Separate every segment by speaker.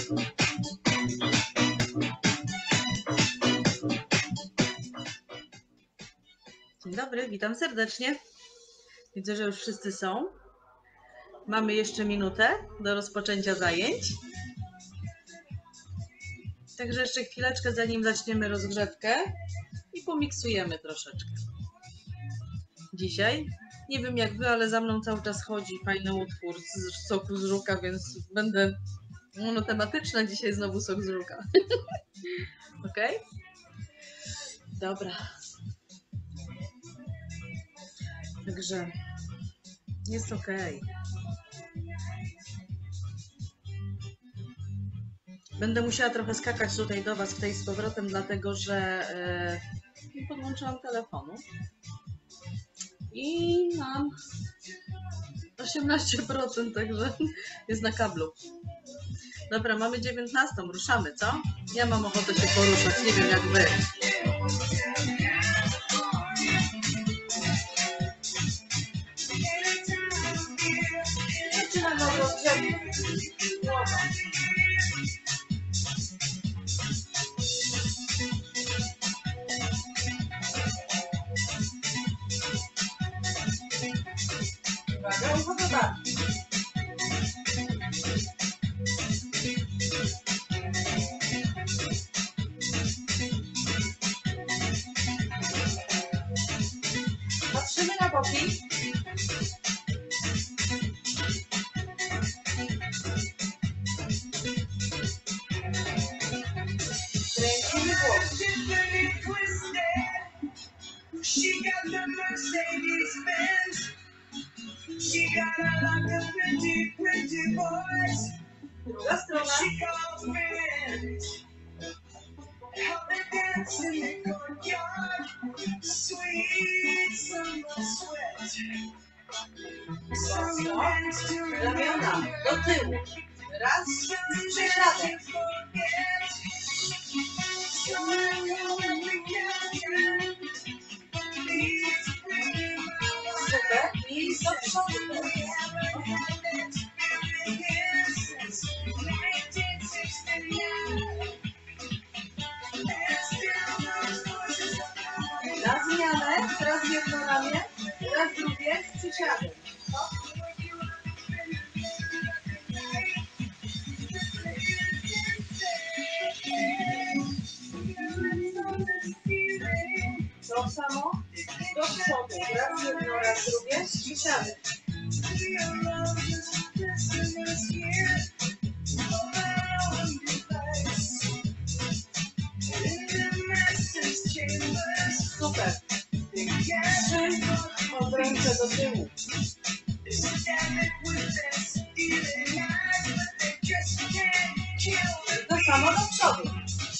Speaker 1: Dzień dobry, witam serdecznie. Widzę, że już wszyscy są. Mamy jeszcze minutę do rozpoczęcia zajęć. Także jeszcze chwileczkę, zanim zaczniemy rozgrzewkę i pomiksujemy troszeczkę. Dzisiaj, nie wiem jak wy, ale za mną cały czas chodzi fajny utwór z soku z żuka, więc będę monotematyczna dzisiaj, znowu sok z żuka. Ok? Dobra. Także jest ok. Będę musiała trochę skakać tutaj do was z powrotem, dlatego że nie podłączyłam telefonu i mam 18%, także jest na kablu. Dobra, mamy 19, ruszamy, co? Ja mam ochotę się poruszać, nie wiem jak wy. Zaczynamy od rozgrzewki. Uwaga, uwaga. Patrzymy na boki. Kręcimy głowę. Druga strona. Ramiona do tyłu. Raz, przesiadek. Super. I do przodu. Na zmianę, raz jedno ramię, raz drugie, z przysiadem. To samo do przodu, raz jedno, raz drugie, z przysiadem. Super. 3, od ręce do tyłu. To samo do przodu.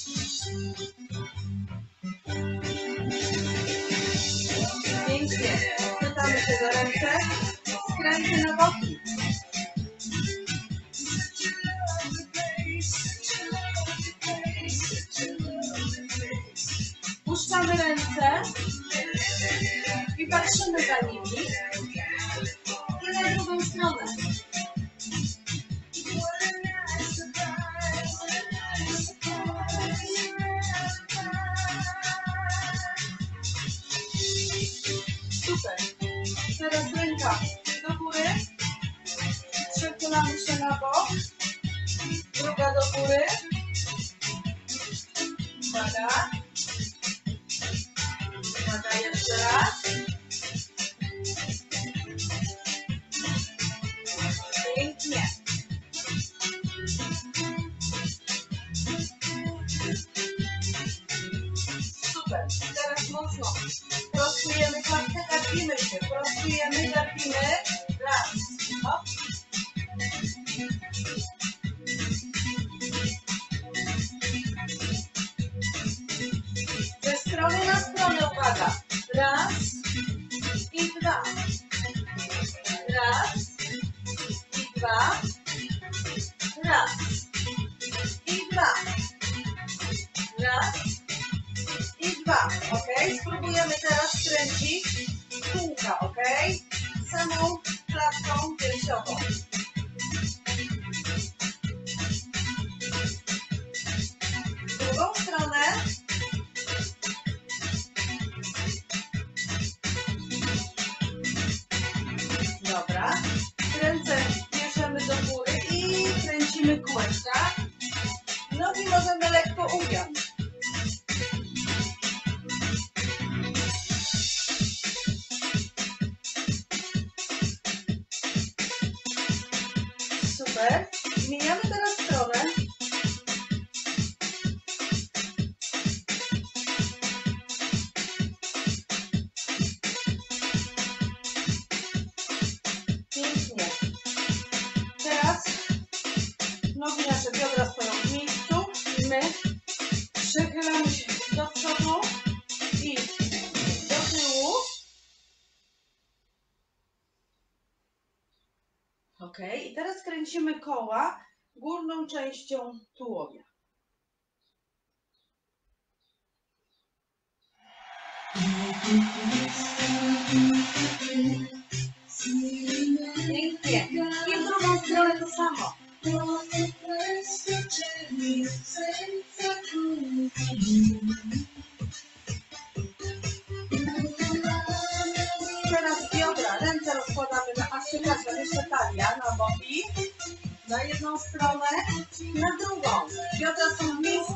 Speaker 1: Pięknie. Chwytamy się za ręce. Skręty na boki. Puszczamy ręce i patrzymy za nimi i na drugą stronę. Super. Teraz ręka do góry, przechylamy się na bok, druga do góry. Uwaga. Uwaga, jeszcze raz. Pięknie. Super. Teraz mocno prostujemy klatkę, gapimy się. Prostujemy, gapimy. Raz. Hop. Ze strony na stronę, uwaga. Raz i dwa. Raz i dwa. Raz i dwa. Raz i dwa. Ok? Spróbujemy teraz skręcić kółka, ok? Samą klatką piersiową. kręcimy kółeczka. Nogi możemy lekko ugiąć. Super. Zmieniamy teraz stronę. Pięknie. Teraz nogi nasze biodra stoją w miejscu i my przechylamy się do przodu i do tyłu. Ok, i teraz kręcimy koła górną częścią tułowia. Pięknie. I w drugą stronę to samo. Teraz biodra, ręce rozkładamy na asymetrę, jeszcze talia na boki. Na jedną stronę, na drugą. Biodra są w miejscu.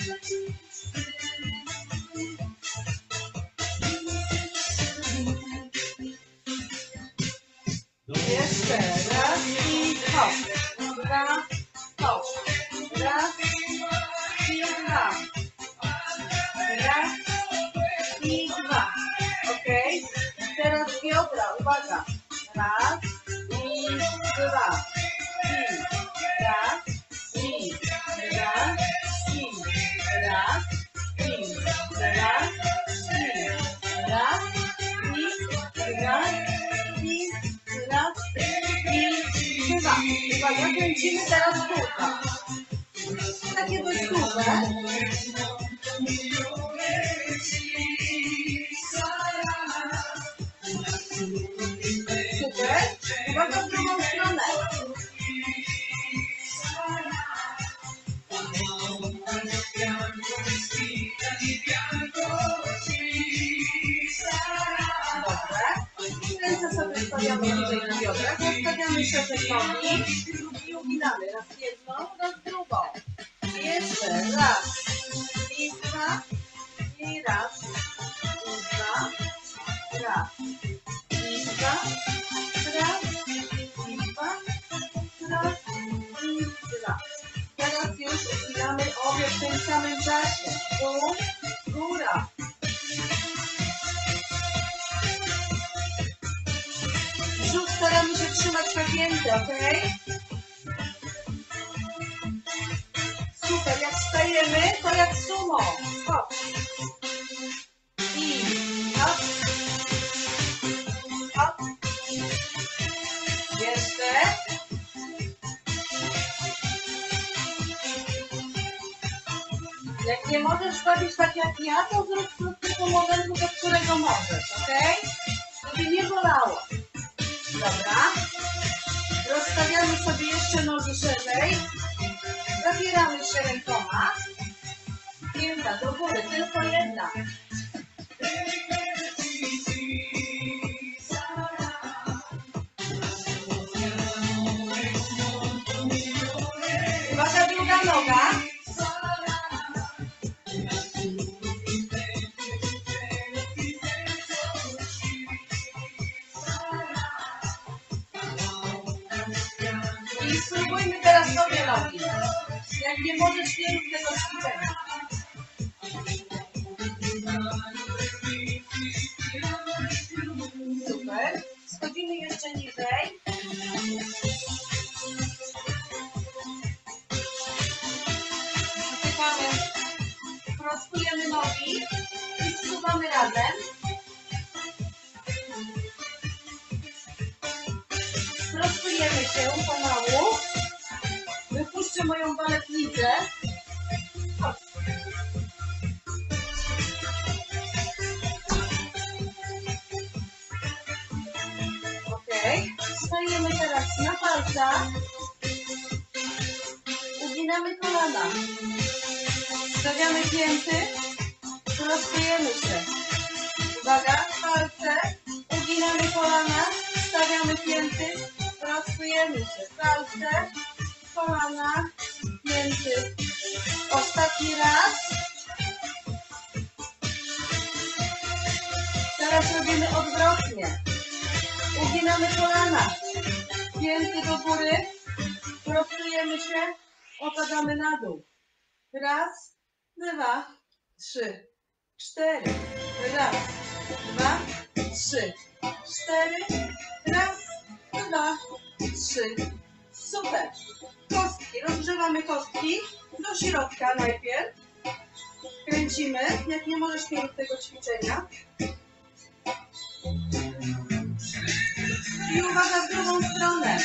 Speaker 1: Jeszcze raz i hop. Dwa, hop. Raz i dwa. Raz i dwa. Ok. Teraz biodra, uwaga. Raz i dwa. I raz i raz i raz i raz i raz i raz i raz i dwa. Uwaga, kręcimy teraz kółka. Takie dość duże. Super. Uwaga w drugą stronę. Dobrze. Ręce sobie stawiamy niżej na biodrach. Rozstawiamy szerzej nogi i uginamy. Raz jedną, raz drugą. Jeszcze raz. I dwa. I raz. I dwa. Raz. I dwa. Raz. I dwa. Raz. I dwa. Teraz już uginamy obie w tym samym czasie. Dół, góra. Brzuch staramy się trzymać napięty, ok? Super, jak wstajemy, to jak sumo. Hop. I hop. Hop. Jeszcze. Jak nie możesz robić tak jak ja, to zrób tylko modelu, do którego możesz, ok? Żeby nie bolało. Dobra. Rozstawiamy sobie jeszcze nogi szerzej. Zabieramy się rękoma. Pięta do góry, tylko jedna. Uwaga, druga noga. I spróbujmy teraz sobie nogi. Jak nie możesz, nie rób tego ćwiczenia. Super. Schodzimy jeszcze niżej. Dotykamy. Prostujemy nogi i zsuwamy razem. Prostujemy się pomału. Wypuszczę moją baletnicę. Chodź. Ok. Stajemy teraz na palcach. Uginamy kolana. Stawiamy pięty. Prostujemy się. Uwaga, palce. Uginamy kolana. Stawiamy pięty. Prostujemy się. Palce. kolana, pięty. Ostatni raz. Teraz robimy odwrotnie. Uginamy kolana, pięty do góry, prostujemy się, opadamy na dół. Raz, dwa, trzy, cztery. Raz, dwa, trzy, cztery. Raz, dwa, trzy. Super. Kostki. Rozgrzewamy kostki do środka najpierw. Kręcimy. Jak nie możesz mieć tego ćwiczenia. I uwaga w drugą stronę.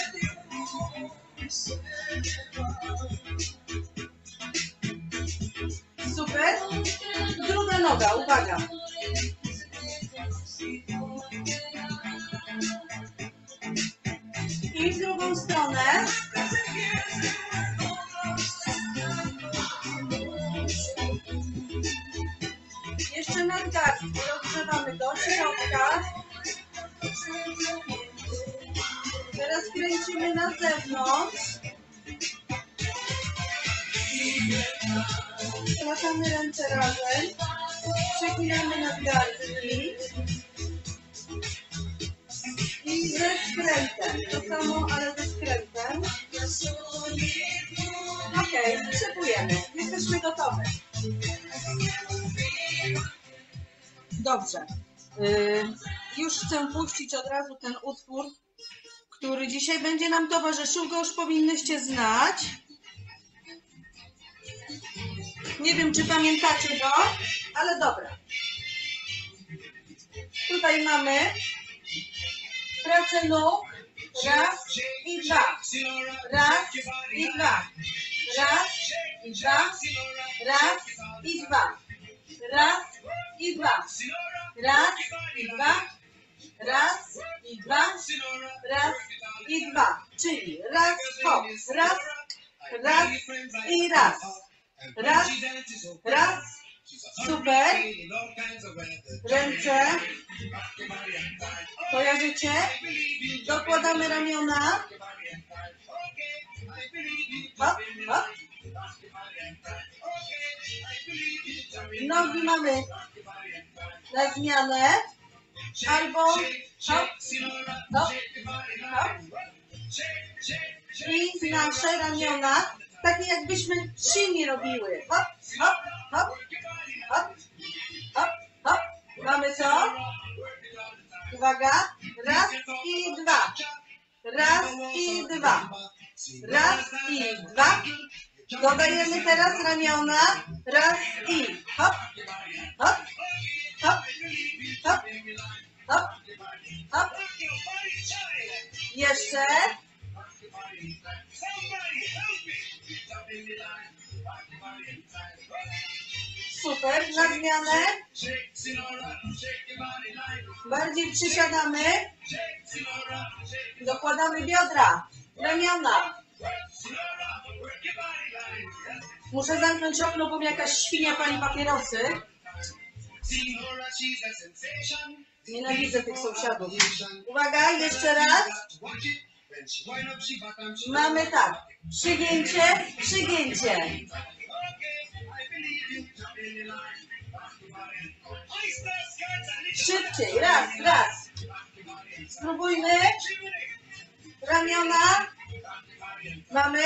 Speaker 1: Super. Druga noga. Uwaga. I w drugą stronę. Jeszcze nadgarstki rozgrzewamy do środka. Teraz kręcimy na zewnątrz. Składamy ręce razem. Przepinamy nadgarstki. I ze skrętem. To samo, ale ze skrętem. Ok, szykujemy. Jesteśmy gotowe. Dobrze. Już chcę puścić od razu ten utwór, który dzisiaj będzie nam towarzyszył. Go już powinnyście znać. Nie wiem, czy pamiętacie go, ale dobra. Tutaj mamy pracę nóg. Raz i dwa. Raz i dwa. Raz i dwa. Raz i dwa. Raz i dwa. Raz i dwa. Raz i dwa. Raz i dwa. Czyli raz, hop, raz, raz i raz. Raz, raz. Super. Ręce. Kojarzycie? Dokładamy ramiona. Hop, hop. Nogi mamy na zmianę. Albo hop, hop, hop. I nasze ramiona, takie jakbyśmy silnie robiły. Hop, hop, hop, hop, hop, hop. Mamy co? Uwaga. Raz i dwa. Raz i dwa. Raz i dwa. Dodajemy teraz ramiona. Raz i hop, hop, hop, hop, hop, hop. Jeszcze. Super, na zmianę. Bardziej przysiadamy. Dokładamy biodra, ramiona. Muszę zamknąć okno, bo mi jakaś świnia pali papierosy. Nienawidzę tych sąsiadów. Uwaga, jeszcze raz. Mamy tak. Przygięcie, przygięcie. Szybciej, raz, raz. Spróbujmy. Ramiona. Mamy.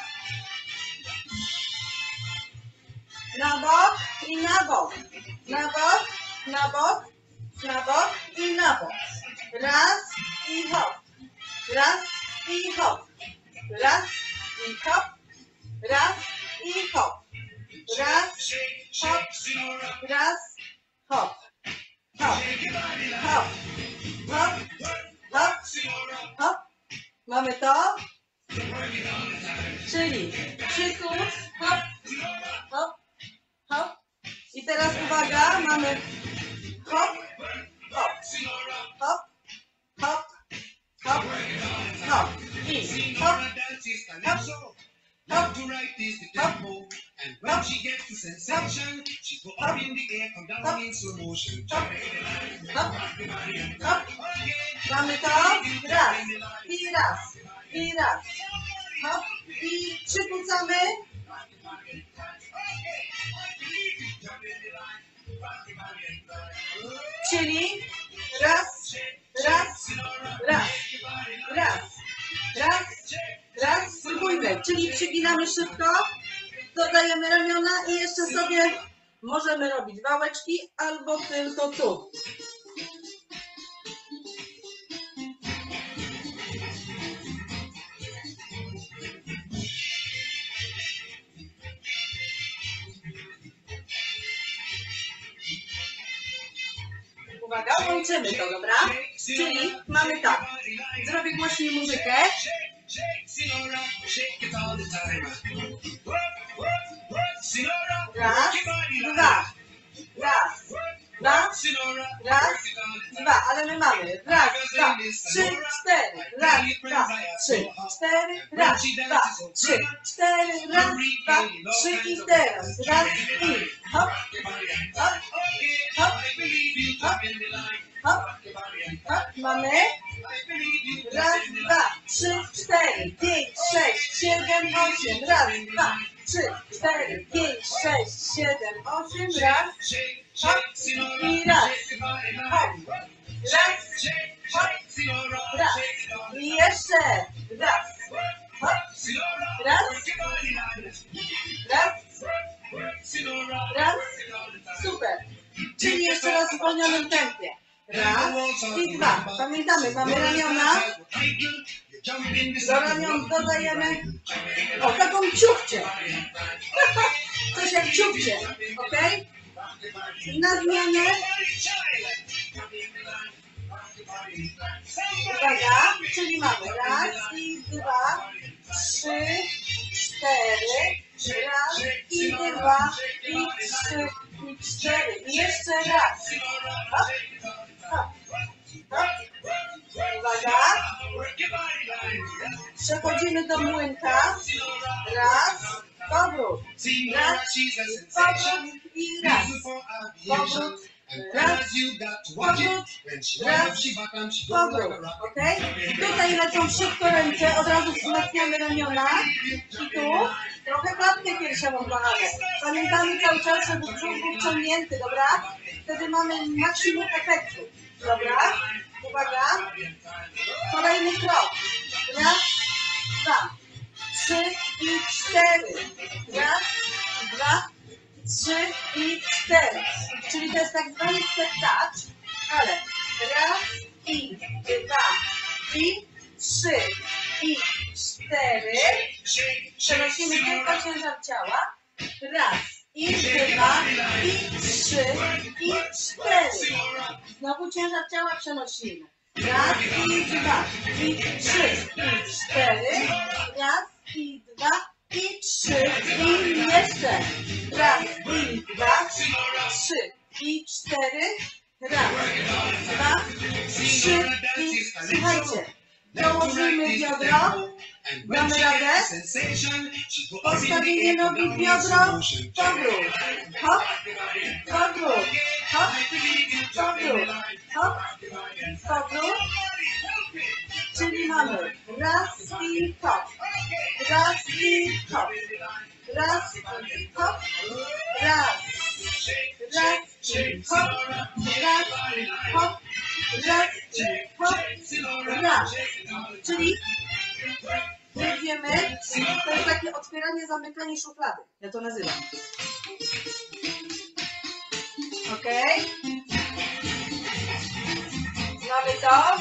Speaker 1: Na bok i na bok. Na bok, na bok, na bok i na bok. Raz i hop. Raz i hop. Raz i hop. Raz i hop. Raz, hop. Raz, hop. Hop. Hop. Hop. Hop. Hop. Mamy to? Czyli przykus, hop, hop, hop. I teraz uwaga, mamy hop, hop, hop, hop, hop, hop. I hop, hop, hop, hop,
Speaker 2: And when she gets the sensation, she go up in the air, come down in slow motion.
Speaker 1: hop, hop. Mamy to? Raz, i raz, i raz. hop. I przykucamy. Czyli raz, raz, raz, raz, raz, raz. Spróbujmy. Czyli przyginamy szybko. Dodajemy ramiona i jeszcze sobie możemy robić wałeczki albo tylko tu. Uwaga, łączymy to, dobra? Czyli mamy tak. Zrobię głośniej muzykę. Raz, dwa. Raz, dwa, raz, dwa. Ale my mamy raz, dwa, trzy, cztery. Raz, dwa, trzy, cztery. Raz, dwa, trzy, cztery. Raz, dwa, trzy i teraz. Raz i hop, hop, hop, hop, hop, hop. Mamy raz, dwa, trzy, cztery, pięć, sześć, siedem, osiem. Raz, dwa, trzy, cztery, pięć, sześć, siedem, osiem. Raz, hop i raz, hop, raz, hop, raz. I jeszcze raz, hop, raz, raz, raz. Super. Czyli jeszcze raz w zwolnionym tempie. Raz i dwa. Pamiętamy, mamy ramiona. Do ramion dodajemy taką ciuchcię. Coś jak ciuchcię, ok? Na zmianę. Uwaga, czyli mamy raz i dwa, trzy, cztery, raz i dwa, i trzy, i cztery. I jeszcze raz. Hop, hop, hop. Uwaga. Przechodzimy do młynka. Raz, powrót. Raz, powrót i raz. Powrót. Raz, powrót, raz, powrót, ok? Tutaj lecą szybko ręce, od razu wzmacniamy ramiona i tu trochę klatkę piersiową kochane. Pamiętamy cały czas, żeby brzuch był wciągnięty, dobra? Wtedy mamy maksimum efektu, dobra? Uwaga, kolejny krok. Raz, dwa, trzy i cztery. Raz, dwa, trzy i cztery. Czyli to jest tak zwany step touch, ale raz i dwa i trzy i cztery. Przenosimy tylko ciężar ciała. Raz i dwa i trzy i cztery. Znowu ciężar ciała przenosimy. Raz i dwa i trzy i cztery. Raz i dwa i trzy i jeszcze. Raz i dwa, trzy i cztery. Raz, dwa, trzy i słuchajcie. Dołożymy biodro. Damy radę. Postawienie nogi w biodro. Powrót. Hop, powrót. Hop, powrót. Hop, powrót. Czyli mamy raz i hop. Raz i hop. Raz i hop. Raz. Raz i hop. Raz i hop. Raz i hop. Raz. Czyli jedziemy. To jest takie otwieranie, zamykanie szuflady. Ja to nazywam. Ok? Znamy to?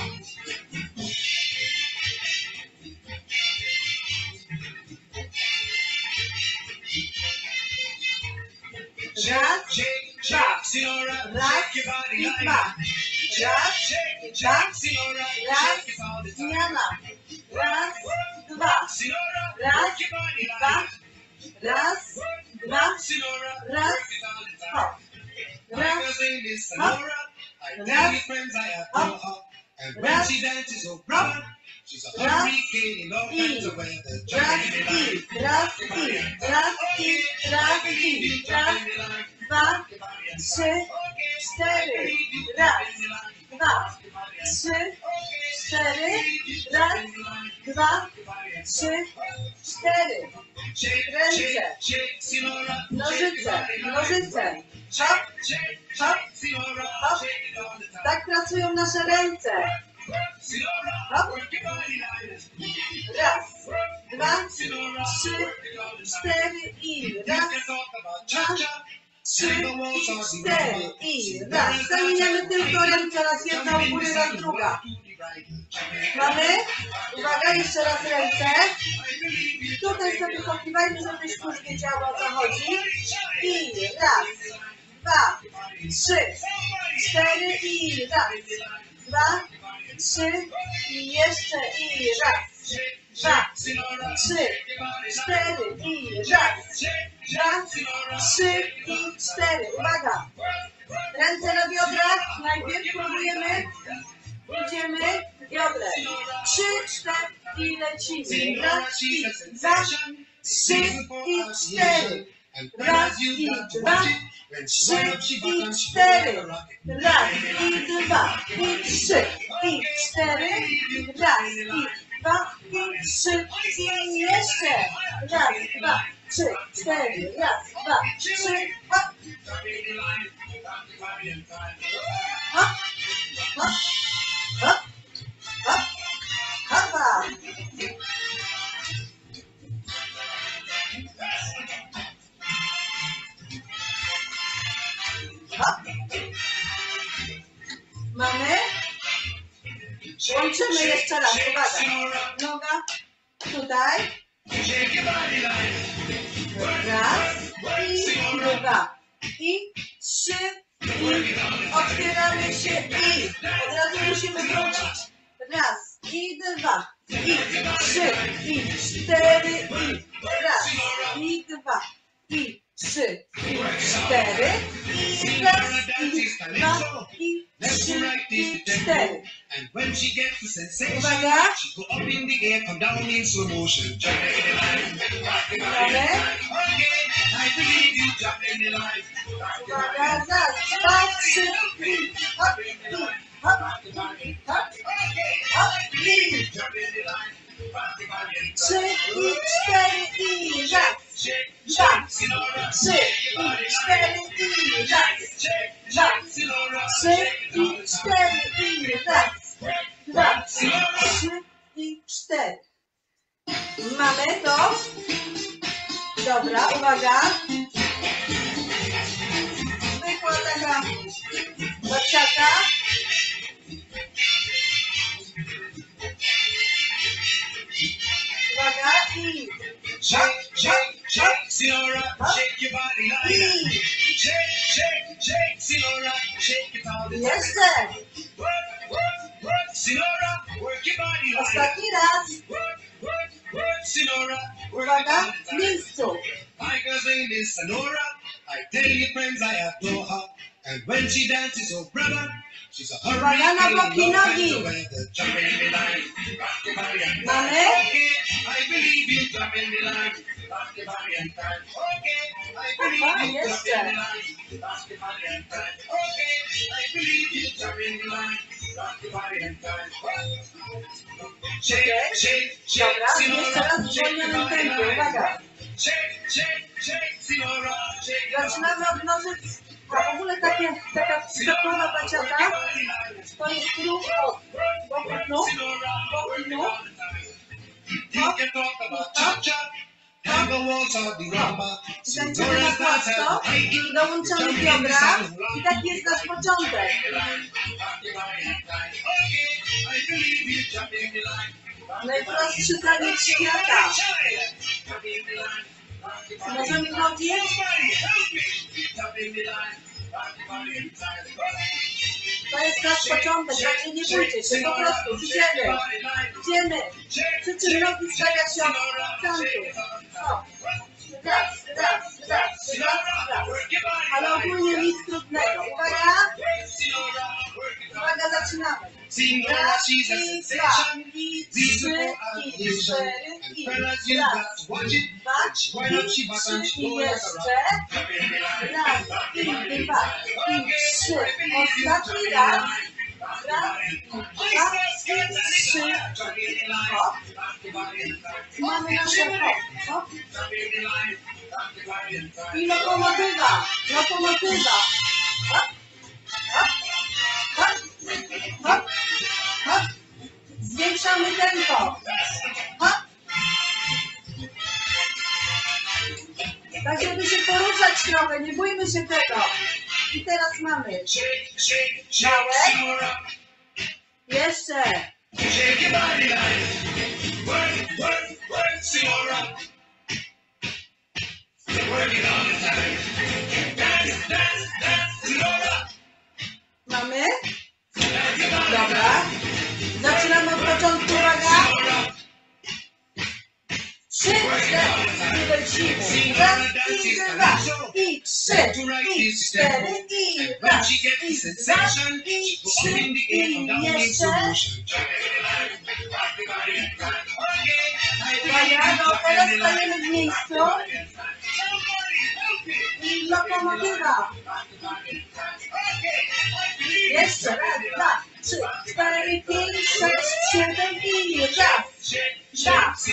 Speaker 1: Raz, dwa. Raz i dwa. Raz, dwa. Raz, zmiana. Raz, dwa. Raz, dwa. Raz, dwa. Raz, hop. Raz, hop. Raz, hop. Raz, hop. Raz i, dwa, trzy, cztery, raz, dwa, trzy, cztery, raz, dwa, 3, 4. Ręce. Nożyce. Nożyce. Hop, hop, hop. Tak pracują nasze ręce. Hop. Raz, dwa, 3, 4 i raz, dwa, 3 i 4 i raz. Zamieniamy tylko ręce, raz jedna u góry, raz druga. Mamy? Uwaga, jeszcze raz ręce. Tutaj sobie pokiwajmy, żebyś już wiedziała, o co chodzi. I raz, dwa, 3, 4 i raz, dwa, 3 i jeszcze i raz, dwa, 3, 4 i raz, dwa, 3 i 4. Uwaga! Ręce na biodrach. Najpierw próbujemy. Idziemy. Biodrę. 3, 4 i lecimy. Raz i dwa, 3 i 4. Raz i dwa, 3 i 4. Raz i dwa, i 3 i 4. Raz i dwa, i 3 i jeszcze. Raz, dwa, 3, 4. Raz, dwa, 3. Hop. Hop. Hop. Hop. Hop. Hopa. Hop. Mamy? Łączymy jeszcze raz. Uwaga. Noga tutaj. Raz i dwa. I 3 i otwieramy się i od razu musimy wrócić. Raz i dwa. I 3 i 4 i raz i dwa. I 3 i 4 i raz i dwa i 3 i 4. Uwaga. Uwaga, raz, dwa, 3 i hop, i hop, i hop, hop, i 3 i 4 i raz, dwa, 3 i 4 i raz, dwa, 3 i 4 i raz, dwa, 3 i 4. Mamy to? Dobra, uwaga. Zwykła taka bociaka. Uwaga i
Speaker 2: shake, shake, shake, Sinora, shake your body like shake, shake, shake, Sinora, shake it all the time.
Speaker 1: jeszcze.
Speaker 2: Work, work, work, Sinora, work your body like
Speaker 1: Ostatni raz.
Speaker 2: work, work, work, Sinora, work
Speaker 1: Uwaga,
Speaker 2: it all
Speaker 1: w
Speaker 2: the time.
Speaker 1: miejscu.
Speaker 2: My girl's name is Sonora. I tell you, friends, I adore her. And when she dances, oh brother, she's a
Speaker 1: Uwaga na boki nogi. Mamy?
Speaker 2: Okay, I believe you, jump in the line. Rock the body and time. Okay, I believe you, jump in the line. Rock the body and time. Okay, I believe you, jump in the line. Rock the body and time. Shake, shake, shake,
Speaker 1: Dobra, jeszcze raz w zwolnionym tempie. Uwaga.
Speaker 2: shake, shake, shake, Sinora, shake.
Speaker 1: Zaczynamy od nożyc. A w ogóle taka stopniowa baciata to jest ruch od boku nóg, boku nóg. Tańczymy na płasko i dołączamy biodra i taki jest nasz początek. Najprostszy taniec świata. Możemy nogi? To jest nasz początek, także nie bójcie się, po prostu idziemy, idziemy. Przy czym nogi stawia się od kantu. O. Raz, raz, raz, raz, raz. Ale ogólnie nic trudnego. Uwaga. Uwaga, zaczynamy. Raz, i dwa, i 3, i 4, i raz, dwa, i 3, i jeszcze. Raz, i dwa, i 3. Ostatni raz. Raz, dwa, i 3. Hop, Mamy nasze hop. I lokomotywa. Lokomotywa. Hop. Hop. Hop. Hop. Hop. Zwiększamy tempo. Hop. Tak, żeby się poruszać trochę, nie bójmy się tego. I teraz mamy małe. Jeszcze. Mamy? Dobra. Zaczynamy od początku, uwaga. 3, 4, i lecimy. Raz, i dwa, i 3, i 4, i raz, i dwa, i 3, i jeszcze. Uwaga, no teraz stajemy w miejscu. I lokomotywa. Jeszcze raz, 2, 3, 4, 5, 6, 7 i raz, 2, 3,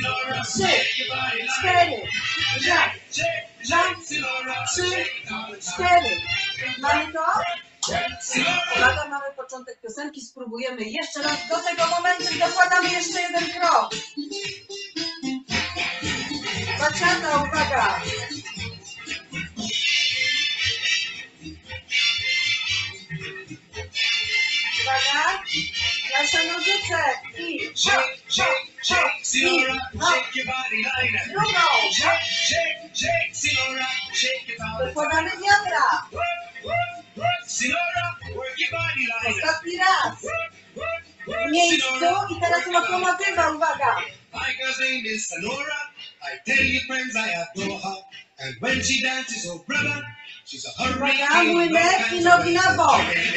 Speaker 1: 4, raz, 2, 3, 4. Mamy to? Uwaga, mamy początek piosenki, spróbujemy jeszcze raz. Do tego momentu dokładamy jeszcze jeden krok. Baciata, uwaga. Uwaga, nasze nożyce i hop, hop, hop, i drugą. Wykładamy wiadra. Ostatni raz. W miejscu i teraz lokomotywa, uwaga. Uwaga, młynek i nogi na bok.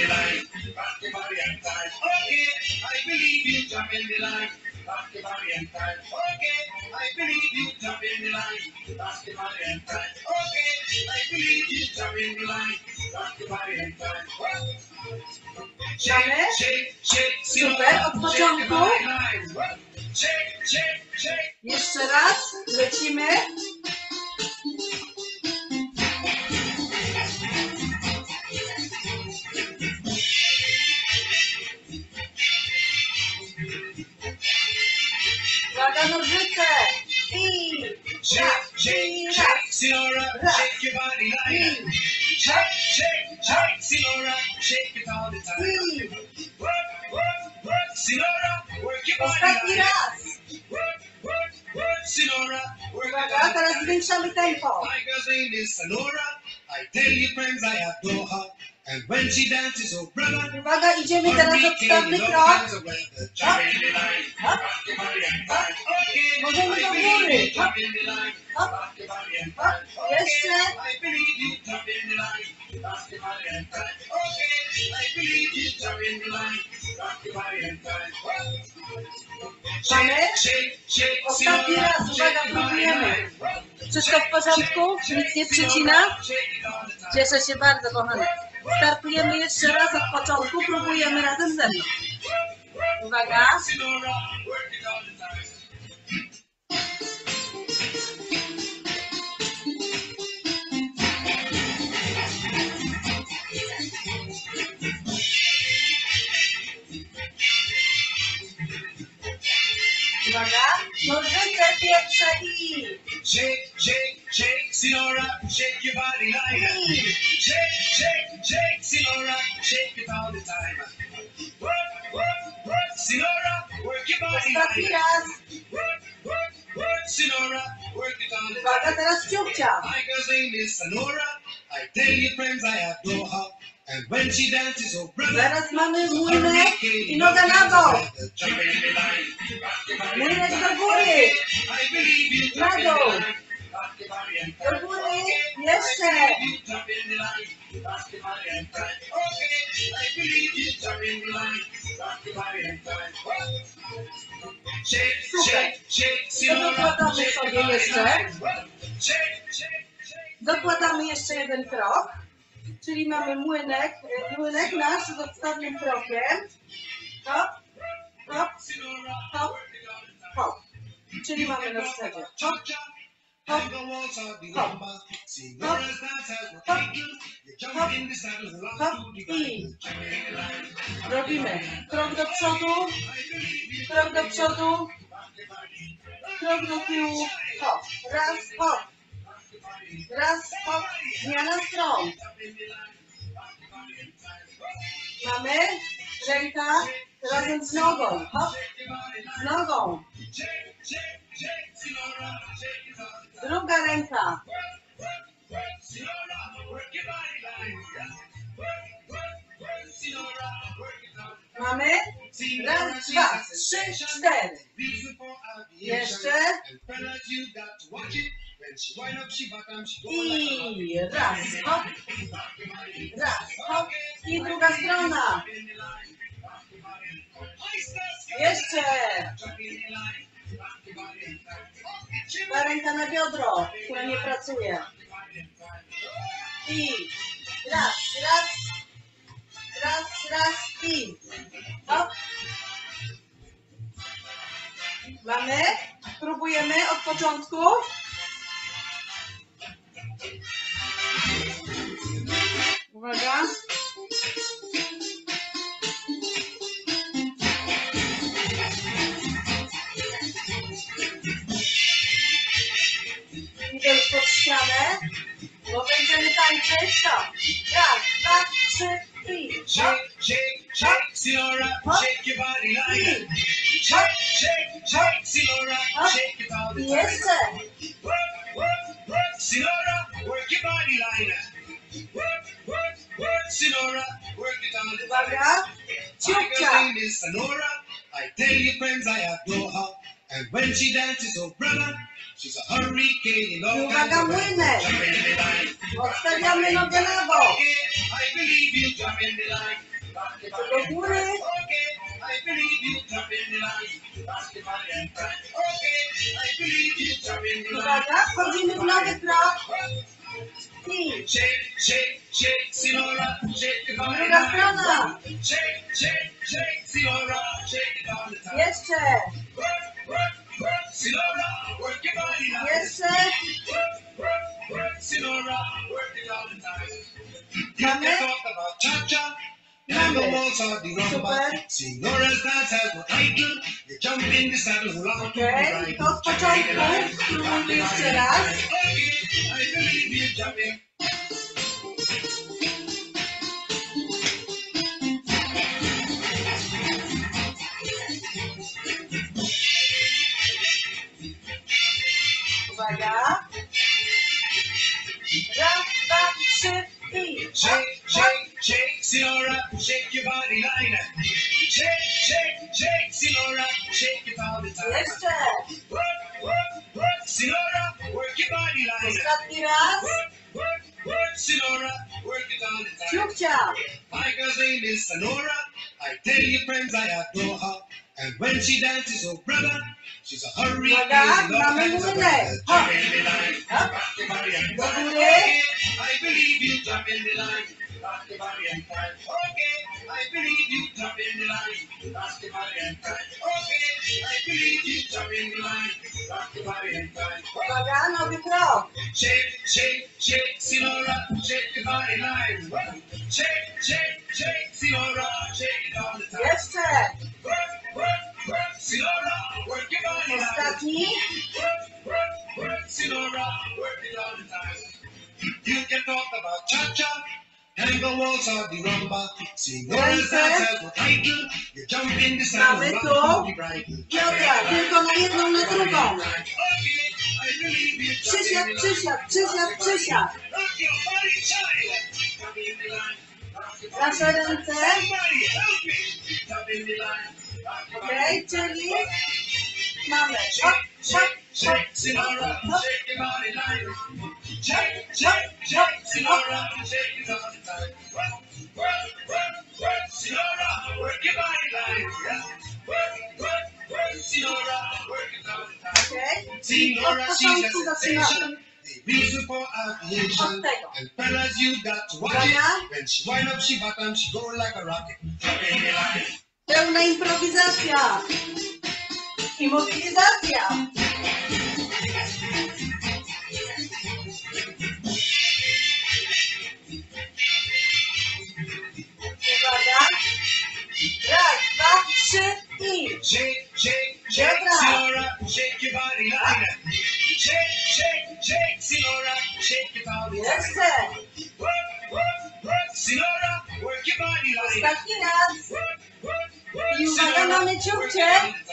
Speaker 1: Mamy? Super, od początku. Jeszcze raz, lecimy. Uwaga, nożyce. I raz, i raz. Raz, i ostatni raz. Uwaga, teraz zwiększamy tempo. Uwaga, idziemy teraz odstawny krok. Hop, hop, hop. Możemy do góry. Hop, hop, hop. Jeszcze. Mamy? Ostatni raz, uwaga, próbujemy. Wszystko w porządku? Nic nie przycina? Cieszę się bardzo, kochane. Startujemy jeszcze raz od początku, próbujemy razem ze mną. Uwaga. Uwaga. Nożyce pierwsze i...
Speaker 2: Shake, shake, shake, Sinora, shake your body line. Shake, shake, shake, Sinora, shake it all the time. Work, work, work, Sinora, work your body line. Work, work, work, Sinora, work it all the time.
Speaker 1: Uwaga, teraz ciupcia.
Speaker 2: My girl's name is Sonora. I tell you friends I adore her. And when she dances, oh brother.
Speaker 1: Teraz mamy młynek i noga na bok. Młynek do góry. Na dół. Do góry. Jeszcze. Super. To dokładamy sobie jeszcze. Dokładamy jeszcze jeden krok. Czyli mamy młynek nasz z odstawnym krokiem. Hop, hop, hop, hop. Czyli mamy na wschodzie. Hop, hop, hop, hop, hop, hop, hop i robimy krok do przodu, krok do przodu, krok do tyłu, hop, raz, hop, zmiana stron. Mamy ręka razem z nogą, hop, z nogą. Druga ręka. Mamy raz, dwa, trzy, cztery. Jeszcze. I raz, hop, i druga strona. Jeszcze. Ta ręka na biodro, która nie pracuje. I raz i hop. Mamy, próbujemy od początku. Uwaga. Idę już pod ścianę, bo będziemy tańczyć. Stop. Raz, dwa, trzy i hop.
Speaker 2: Shake, Sinora, shake your body line. Shake, Sinora, shake your body line.
Speaker 1: Jeszcze.
Speaker 2: Work, Sinora, work your body line. Work, Sinora, work it all the time.
Speaker 1: Uwaga.
Speaker 2: My girl's
Speaker 1: Ciupcia.
Speaker 2: name is Sonora. I tell you friends I adore her. And when she dances, oh brother, she's a hurricane in all kinds
Speaker 1: Uwaga,
Speaker 2: of ways.
Speaker 1: młynek.
Speaker 2: Jump in the line.
Speaker 1: Odstawiamy nogę na bok.
Speaker 2: I believe you, jump in the line.
Speaker 1: Do góry.
Speaker 2: Okay, I believe you, jump in the line. Okay, I believe you, jump in the line.
Speaker 1: Uwaga, wchodzimy w nowy krok. I
Speaker 2: Shake, Sinora, shake the body
Speaker 1: druga
Speaker 2: line.
Speaker 1: strona.
Speaker 2: Shake, Sinora, shake it all the time.
Speaker 1: Jeszcze.
Speaker 2: Work, Sinora, work your body line.
Speaker 1: Jeszcze.
Speaker 2: Work, Sinora, work it all the time. You
Speaker 1: Mamy.
Speaker 2: can talk about cha-cha, and the waltz or the rumba.
Speaker 1: Super.
Speaker 2: Sinora's dance has no title. You jump in the saddle along to the
Speaker 1: Okej,
Speaker 2: right.
Speaker 1: to od początku. Spróbujmy jeszcze raz.
Speaker 2: Okay, I believe you, jump in.
Speaker 1: Uwaga. Raz, dwa, trzy i
Speaker 2: Shake, Sinora, shake your body line. Shake, Sinora, shake it all the time.
Speaker 1: jeszcze.
Speaker 2: Work, Sinora, work your body line.
Speaker 1: Ostatni raz.
Speaker 2: Work, Sinora, work it all the time.
Speaker 1: Ciupcia.
Speaker 2: My girl's name is Sonora. I tell you friends I adore her. And when she dances, oh brother, she's a hurricane.
Speaker 1: Uwaga,
Speaker 2: Love
Speaker 1: mamy
Speaker 2: hands
Speaker 1: młynek.
Speaker 2: around the
Speaker 1: Hop.
Speaker 2: jump in the line.
Speaker 1: Hop.
Speaker 2: Rock the body and
Speaker 1: Do
Speaker 2: cry.
Speaker 1: góry.
Speaker 2: Okay, I believe you, jump in the line. Rock the body and cry. Okay, I believe you, jump in the line. Rock the body and cry. Okay, I believe you, jump in the line. Rock the body and cry.
Speaker 1: Uwaga, nowy krok.
Speaker 2: Shake, Sinora, shake the body line. Shake, Sinora, shake it all the time.
Speaker 1: Jeszcze.
Speaker 2: Work, Sinora, work your body line.
Speaker 1: Ostatni.
Speaker 2: Work, Sinora, work it all the time. You can talk about cha-cha, tango waltz or the rumba. Sinora's dance has no title. You jump in the saddle,
Speaker 1: Mamy
Speaker 2: rock
Speaker 1: tu
Speaker 2: the body right.
Speaker 1: Piotra, tylko na jedną, na drugą.
Speaker 2: Okay, I believe you, jump
Speaker 1: Przysiad,
Speaker 2: in the line.
Speaker 1: przysiad, przysiad, przysiad.
Speaker 2: Rock your body, child. Jump in the line. Rock the body.
Speaker 1: Nasze ręce.
Speaker 2: Somebody help me. Jump in the line. Rock the body.
Speaker 1: Okej, czyli mamy. Hop, hop,
Speaker 2: Shake, Sinora, shake your body line. Shake, Sinora, shake it all the time. Work, Sinora, work your body line. Work, Sinora, work it all the time.
Speaker 1: okej. Od
Speaker 2: Sinora, she's a
Speaker 1: początku zaczynamy.
Speaker 2: sensation. The reason for aviation.
Speaker 1: Od tego.
Speaker 2: And fellas, you got to watch it.
Speaker 1: Uwaga.
Speaker 2: When she wind up, she bottom, she go like a rocket. Jump in the line.
Speaker 1: Pełna improwizacja. I mobilizacja. Uwaga. Raz, dwa, trzy i...
Speaker 2: Shake, shake, shake, Sinora, shake your body line. Shake, shake, shake, Sinora, shake your body line.
Speaker 1: Jeszcze.
Speaker 2: Work, work, work, Sinora, work your body line.
Speaker 1: Ostatni raz.
Speaker 2: Work, work, work,
Speaker 1: I uwaga,
Speaker 2: Sinora,
Speaker 1: mamy ciuchcie.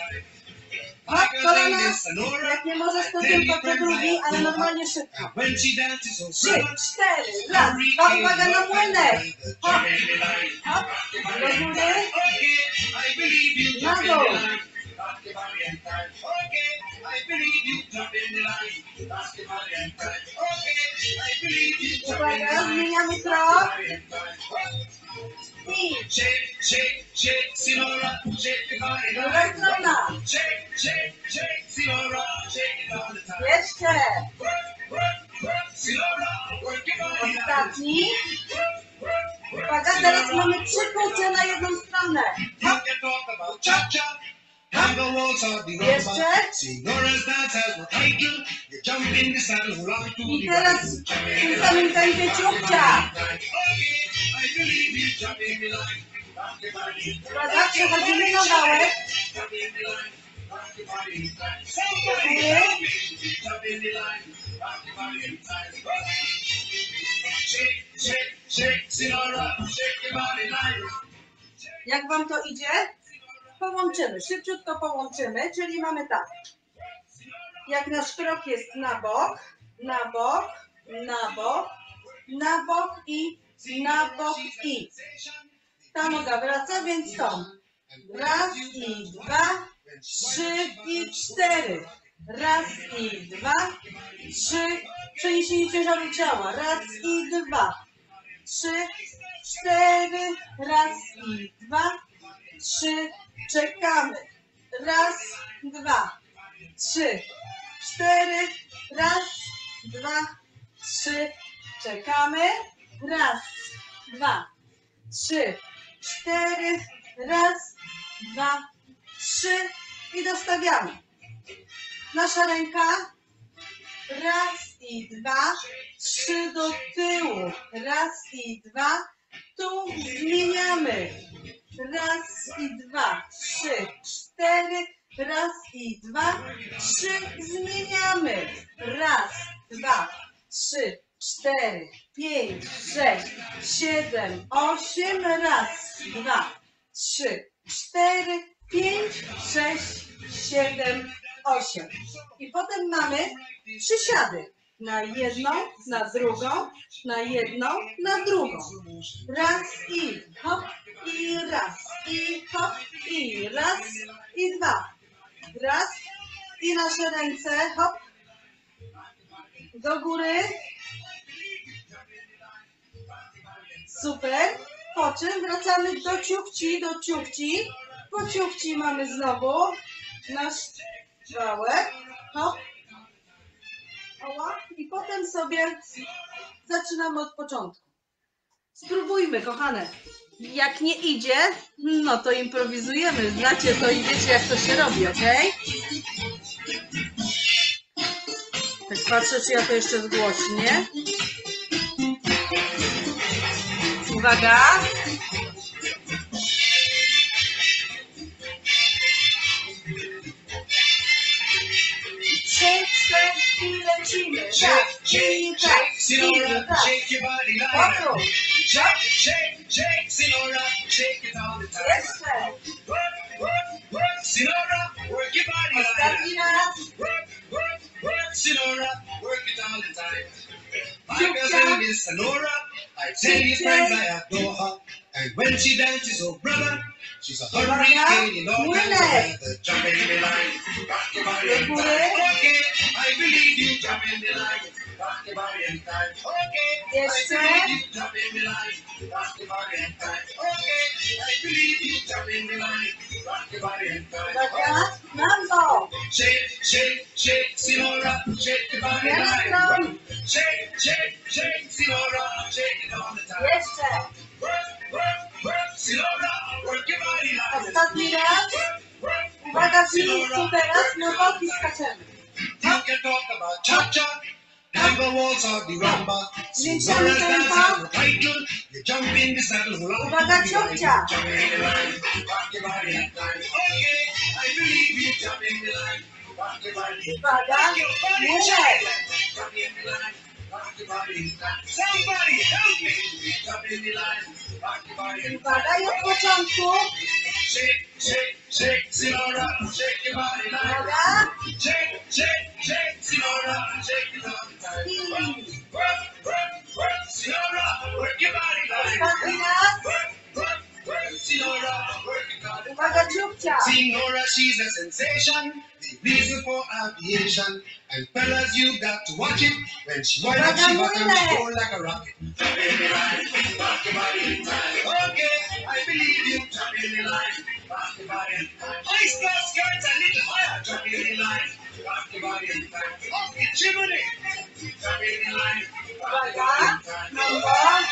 Speaker 1: Hop, kolana. Jak nie możesz, to tylko co drugi, ale normalnie szybko.
Speaker 2: When she dances so
Speaker 1: 3,
Speaker 2: slow,
Speaker 1: 4, raz, dwa, uwaga na młynek. Hop, hop, do góry,
Speaker 2: I believe you
Speaker 1: na
Speaker 2: jump in
Speaker 1: dół.
Speaker 2: the line. Rock your body and time. Okay, I believe you jump in the line. Rock your body and time. Okay, I believe you jump in the
Speaker 1: Uwaga,
Speaker 2: line.
Speaker 1: zmieniamy krok.
Speaker 2: Body and time.
Speaker 1: I
Speaker 2: Shake, shake, shake, Sinora, shake your body
Speaker 1: druga
Speaker 2: line.
Speaker 1: strona.
Speaker 2: Shake, shake, shake, Sinora, shake it all the time.
Speaker 1: Jeszcze.
Speaker 2: Work, work, work, Sinora, work your body line.
Speaker 1: Ostatni.
Speaker 2: Work, work, work,
Speaker 1: Uwaga, teraz mamy 3 kulce na jedną stronę.
Speaker 2: You can talk about cha-cha, tango waltz or the rumba.
Speaker 1: Jeszcze.
Speaker 2: Senora's dance has no title. You jump in the saddle, hold on to
Speaker 1: I
Speaker 2: the
Speaker 1: teraz
Speaker 2: bridle.
Speaker 1: w tym samym tempie ciuchcia.
Speaker 2: Okay, I believe you jump in the line. Rock your body.
Speaker 1: Uwaga, przechodzimy na wałek.
Speaker 2: Jump in the line. Rock your body in time.
Speaker 1: Do góry.
Speaker 2: Jump in the line. Rock your body in time. Shake, shake, shake, Senora, shake your body line.
Speaker 1: Jak wam to idzie? Połączymy, szybciutko połączymy, czyli mamy tak. Jak nasz krok jest na bok, na bok, na bok, na bok i na bok i. Ta noga wraca, więc tą. Raz i dwa, 3 i 4. Raz i dwa, 3. Przeniesienie ciężaru ciała. Raz i dwa, 3, 4. Raz i dwa, 3. Czekamy. Raz, dwa, 3, 4. Raz, dwa, 3. Czekamy. Raz, dwa, 3, 4. Raz, dwa, 3. I dostawiamy. Nasza ręka. Raz i dwa, 3 do tyłu. Raz i dwa. Tu zmieniamy. Raz i dwa, 3, 4. Raz i dwa, 3. Zmieniamy. Raz, dwa, 3, 4, 5, 6, 7, 8. Raz, dwa, 3, 4, 5, 6, 7, 8. I potem mamy przysiady. Na jedną, na drugą, na jedną, na drugą. Raz i hop, i raz, i hop, i raz, i dwa. Raz, i nasze ręce, hop, do góry. Super. Po czym wracamy do ciuchci, do ciuchci. Po ciuchci mamy znowu nasz wałek, hop. I potem sobie zaczynamy od początku. Spróbujmy, kochane. Jak nie idzie, no to improwizujemy. Znacie to i wiecie, jak to się robi, ok? Tak patrzę, czy ja to jeszcze zgłośnię. Uwaga! I lecimy.
Speaker 2: Shake, shake, shake, Senora, shake your body line. Shake, shake, shake, Senora, shake it all the time.
Speaker 1: Jeszcze.
Speaker 2: Work, work, work, Senora, work your body line.
Speaker 1: Ostatni raz.
Speaker 2: Work, work, work, Senora, work it all the time. My girl's name is Senora. I tell you friends I adore her. And when she dances, oh brother, she's a hurricane in all the jump in the line. Rock your body and time. Okay, I believe you jump in the line. Rock your body and time. Okay, I believe you jump in the line. Rock your body and time. Okay, I believe you jump in the line. Rock your body and time.
Speaker 1: Uwaga, mambo.
Speaker 2: Shake, shake, shake, Senora, shake your body line. Shake, shake, shake, Senora, shake it all the time.
Speaker 1: Jeszcze.
Speaker 2: Work, work, work, Senora, work your body line.
Speaker 1: Ostatni raz.
Speaker 2: Work, work,
Speaker 1: Uwaga, Uwaga, w miejscu teraz na boki skaczemy.
Speaker 2: You can talk about cha-cha, tango waltz or the rumba.
Speaker 1: Zwiększamy
Speaker 2: Singora's dance
Speaker 1: tempo.
Speaker 2: has no title. You jump in the saddle, hold on.
Speaker 1: Uwaga, ciupcia.
Speaker 2: Jump in the line, rock your body and time. Okay, I believe you. Jump in the line, rock your body.
Speaker 1: Uwaga,
Speaker 2: Rock your body,
Speaker 1: młynek.
Speaker 2: jump in the line, rock your body and time. Somebody help me. Jump in the line, rock your body and time.
Speaker 1: Uwaga, i od początku.
Speaker 2: Shake, shake, shake, Sinora, shake your body like
Speaker 1: Uwaga.
Speaker 2: shake, shake, shake, Sinora, shake it all the time. Work, work, work, Sinora, work your body like
Speaker 1: Ostatni raz.
Speaker 2: work, work, work, Sinora, work it all the time.
Speaker 1: Uwaga, ciupcia.
Speaker 2: Sinora, she's a sensation, the reason for aviation. And fellas, you got to watch it. When she wind up, she back and she go like a rocket. Jump in the line, rock your body in time. Okay, I believe you. Jump in the line, rock your body in time. Ice glass skirts a little higher. Jump in the line, rock your body in time. Up the chimney. Jump in the line, rock your body in time.
Speaker 1: Nowo.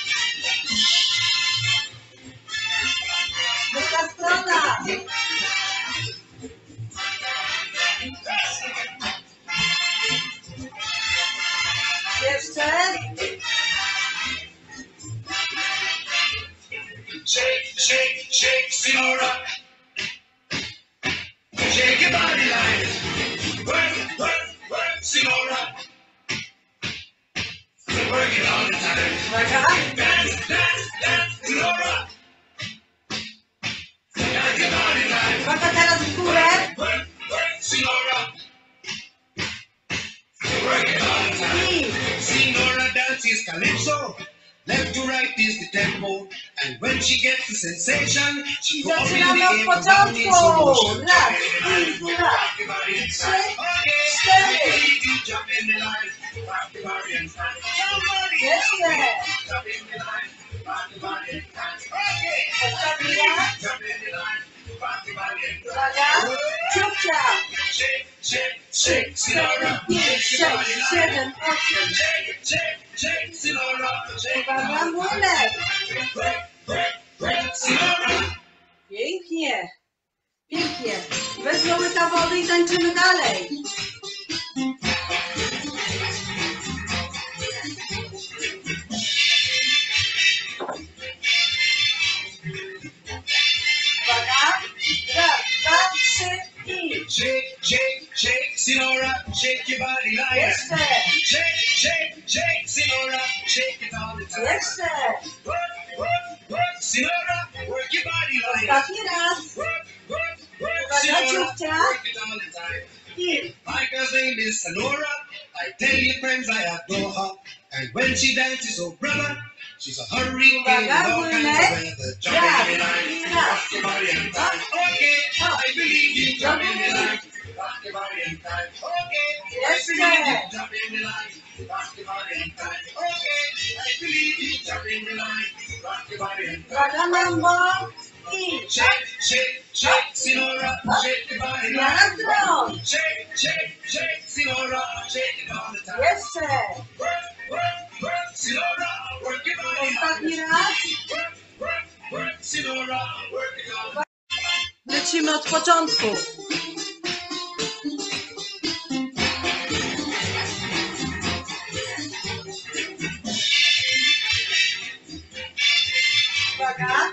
Speaker 1: Druga strona. Jeszcze.
Speaker 2: Shake, shake, shake, Sinora. Shake your body like work, work, work, Sinora. Work it all the time.
Speaker 1: Uwaga.
Speaker 2: Dance, dance, dance, Sinora. Dance your body like
Speaker 1: Uwaga, teraz w górę.
Speaker 2: work, work, Sinora. Work it all the time.
Speaker 1: I
Speaker 2: Sinora dances calypso. Left to right is the tempo, and when she gets the sensation, she goes in the
Speaker 1: zaczynamy od
Speaker 2: game of down in slow
Speaker 1: początku.
Speaker 2: motion.
Speaker 1: Raz, i raz.
Speaker 2: Rock your body inside. Okay,
Speaker 1: Cztery.
Speaker 2: baby, you jump in the line. Rock your body inside. Somebody
Speaker 1: Jeszcze.
Speaker 2: jump in the line. Rock your body inside. Okay,
Speaker 1: Ostatni
Speaker 2: baby,
Speaker 1: raz.
Speaker 2: jump in the line. Rock your body inside.
Speaker 1: Uwaga. Ciupcia.
Speaker 2: Shake, shake, shake, Sinora.
Speaker 1: 5, 6, 7, 8.
Speaker 2: Shake, shake, shake, Sinora. Shake your
Speaker 1: Uwaga,
Speaker 2: body.
Speaker 1: młynek.
Speaker 2: Break, break, break, Sinora.
Speaker 1: Pięknie. Pięknie. Weźmy łyka wody i tańczymy dalej. Uwaga. Raz, dwa, trzy i
Speaker 2: Shake, shake, shake, Sinora, shake your body like
Speaker 1: jeszcze.
Speaker 2: shake, shake, shake, Sinora, shake it all the time.
Speaker 1: Jeszcze.
Speaker 2: Work, work, work, Sinora, work your body like
Speaker 1: Ostatni raz.
Speaker 2: work, work, work,
Speaker 1: Uwaga,
Speaker 2: Sinora,
Speaker 1: ciupcia.
Speaker 2: work it all the time.
Speaker 1: I
Speaker 2: My girl's name is Sonora. I tell you, friends, I adore her. And when she dances, oh brother, she's a hurricane in
Speaker 1: Uwaga,
Speaker 2: all kinds
Speaker 1: młynek.
Speaker 2: of weather. Jump in the line,
Speaker 1: Raz.
Speaker 2: rock your body and time. Okay, I believe you. Jump in the line, rock your body and time. Okay, I
Speaker 1: Yes,
Speaker 2: believe you.
Speaker 1: sir.
Speaker 2: Jump in the line, rock your body and time. Okay, I believe you. Jump in the line, rock your body and time.
Speaker 1: uwaga, mambo. I
Speaker 2: Shake, shake, shake, Sinora, shake your body
Speaker 1: na
Speaker 2: like.
Speaker 1: drąg.
Speaker 2: Shake, shake, shake, Sinora, shake it all the time.
Speaker 1: Jeszcze.
Speaker 2: Work, work, work, Sinora, work your body.
Speaker 1: Ostatni raz.
Speaker 2: Work, work, work, Sinora, work it all the time.
Speaker 1: Lecimy od początku. Uwaga.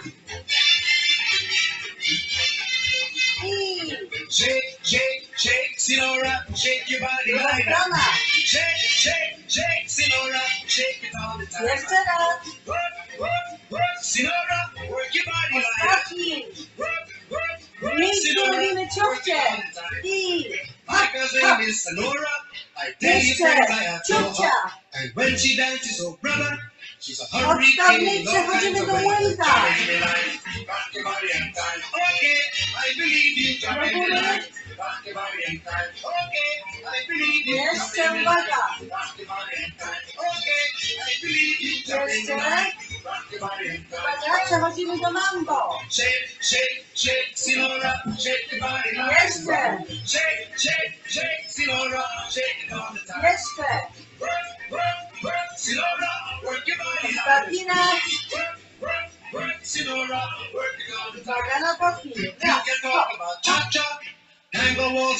Speaker 1: I
Speaker 2: Shake, shake, shake, Sinora, shake your body
Speaker 1: druga
Speaker 2: like that.
Speaker 1: strona.
Speaker 2: Shake, shake, shake, Sinora, shake it all the time.
Speaker 1: Jeszcze raz.
Speaker 2: Work, work, work, Sinora, work your body like that.
Speaker 1: Ostatni.
Speaker 2: Work, work,
Speaker 1: W
Speaker 2: work,
Speaker 1: miejscu
Speaker 2: Sinora,
Speaker 1: robimy
Speaker 2: work it
Speaker 1: ciupcie.
Speaker 2: all the time.
Speaker 1: I
Speaker 2: My girl's name is Sonora. I tell you,
Speaker 1: jeszcze.
Speaker 2: friends, I adore
Speaker 1: Ciupcia.
Speaker 2: her. And when she dances, oh brother, she's a
Speaker 1: Od
Speaker 2: hurricane.
Speaker 1: stawnej
Speaker 2: in all kinds
Speaker 1: przechodzimy
Speaker 2: of
Speaker 1: do
Speaker 2: weather.
Speaker 1: młynka.
Speaker 2: Jump in the line, rock your body and time. Okay, I believe you. Jump in the line, rock your body and time. Okay, I believe you. Jump
Speaker 1: Jeszcze,
Speaker 2: in the
Speaker 1: uwaga.
Speaker 2: line, rock your body and time. Okay, I believe you. Jump in the
Speaker 1: Jeszcze.
Speaker 2: line, rock your body and time.
Speaker 1: Uwaga, przechodzimy do mambo.
Speaker 2: Shake, shake, shake, Sinora, shake your body like
Speaker 1: Jeszcze.
Speaker 2: Shake, shake, shake, Sinora, shake it all the time.
Speaker 1: Jeszcze.
Speaker 2: Work, work, work, Sinora, work your body like
Speaker 1: Ostatni raz.
Speaker 2: Work, work, work, Sinora, work it all the time.
Speaker 1: Uwaga na boki.
Speaker 2: You
Speaker 1: Raz,
Speaker 2: can
Speaker 1: dwa.
Speaker 2: talk about cha-cha,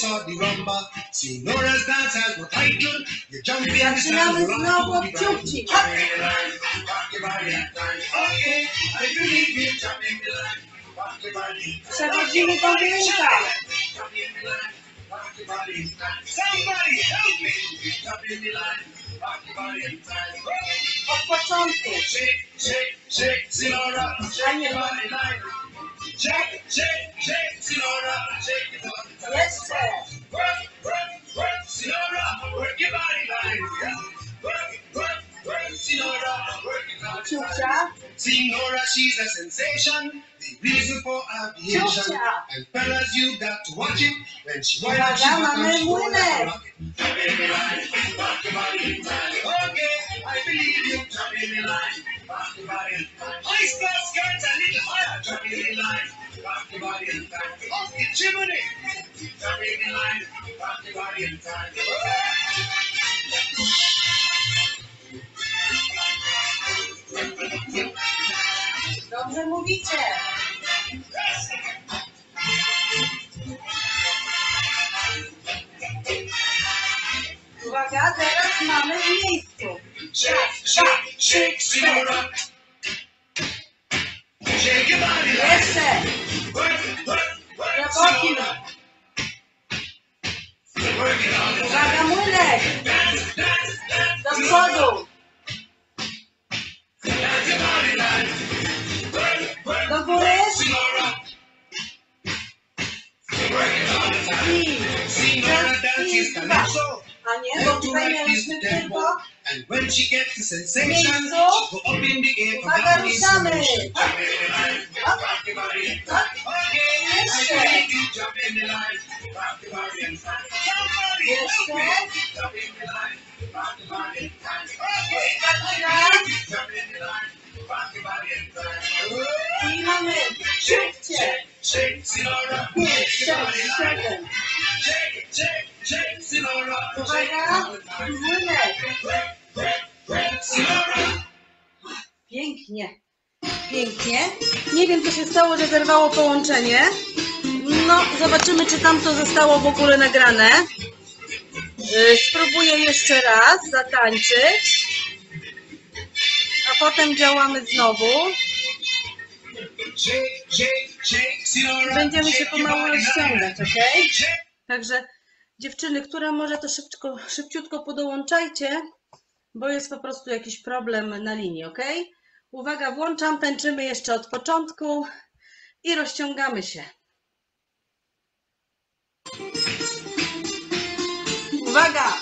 Speaker 2: waltz or the rumba. Senora's dance has no title. You jump in the
Speaker 1: Zaczynamy
Speaker 2: saddle,
Speaker 1: znowu
Speaker 2: rock
Speaker 1: od
Speaker 2: to the ground.
Speaker 1: ciupci.
Speaker 2: Jump in the line, rock your body and time. Okay, I believe you. Jump in the line, rock your body.
Speaker 1: Przechodzimy do wyjścia.
Speaker 2: Jump in the line, rock your body and time. Somebody help me. Jump in the line, rock your body and time.
Speaker 1: Od początku.
Speaker 2: Shake, shake, shake, Senora, shake your body line. Shake, shake, shake, Senora, shake it all the time.
Speaker 1: Jeszcze.
Speaker 2: Work, work, work, Senora, work your body line. Yeah. Work, work, work, Senora, work it all the time.
Speaker 1: Ciupcia.
Speaker 2: Senora, she's a sensation, the reason for aviation.
Speaker 1: Ciupcia.
Speaker 2: And fellas, you got to watch it when she winds
Speaker 1: Uwaga,
Speaker 2: up, she's
Speaker 1: mamy
Speaker 2: a
Speaker 1: młynek.
Speaker 2: Jump in the line, rock your body in time. Okay, I believe you. Jump in the line, rock your body in time. Ice glass skirts a little higher. Jump in the line, rock your body in time. Up the chimney. Jump in the line, rock your body in time.
Speaker 1: Dobrze mówicie. Uwaga, teraz mamy w miejscu.
Speaker 2: Shake, shake, shake, Senora. Shake your body line.
Speaker 1: Jeszcze.
Speaker 2: Work, work, work,
Speaker 1: Na boki.
Speaker 2: Senora. Work it all the time.
Speaker 1: Uwaga, młynek.
Speaker 2: Dance, dance, dance,
Speaker 1: Do przodu.
Speaker 2: dance your body line. Work, work,
Speaker 1: Do góry.
Speaker 2: Senora. Work it all the time.
Speaker 1: I.
Speaker 2: Senora dances calypso.
Speaker 1: A nie, bo tutaj mieliśmy tylko.
Speaker 2: And when she gets the sensation,
Speaker 1: Miejscu.
Speaker 2: she go up in the air.
Speaker 1: Uwaga, ruszamy.
Speaker 2: Jump in the line, rock your body and time. Okay, I believe you. Jump in the line, rock your body and time. Somebody help me. Jump in the line, rock your body and time. Okay, I believe you. Jump in the line, rock your body and time.
Speaker 1: I mamy ciupcie.
Speaker 2: Shake, shake, Senora. Shake your body line.
Speaker 1: 7.
Speaker 2: Shake, shake, shake, Senora. Shake
Speaker 1: Uwaga,
Speaker 2: all the time.
Speaker 1: młynek.
Speaker 2: Work, work, work, Senora.
Speaker 1: Pięknie. Pięknie. Nie wiem, co się stało, że zerwało połączenie. No, zobaczymy, czy tam to zostało w ogóle nagrane. Spróbuję jeszcze raz zatańczyć. A potem działamy znowu.
Speaker 2: Shake, shake, shake, Senora.
Speaker 1: Będziemy się
Speaker 2: Shake your
Speaker 1: pomału
Speaker 2: body line.
Speaker 1: rozciągać, ok?
Speaker 2: Shake.
Speaker 1: Także dziewczyny, które może to szybciutko podołączajcie, bo jest po prostu jakiś problem na linii, ok? Uwaga, włączam, tańczymy jeszcze od początku i rozciągamy się. Uwaga!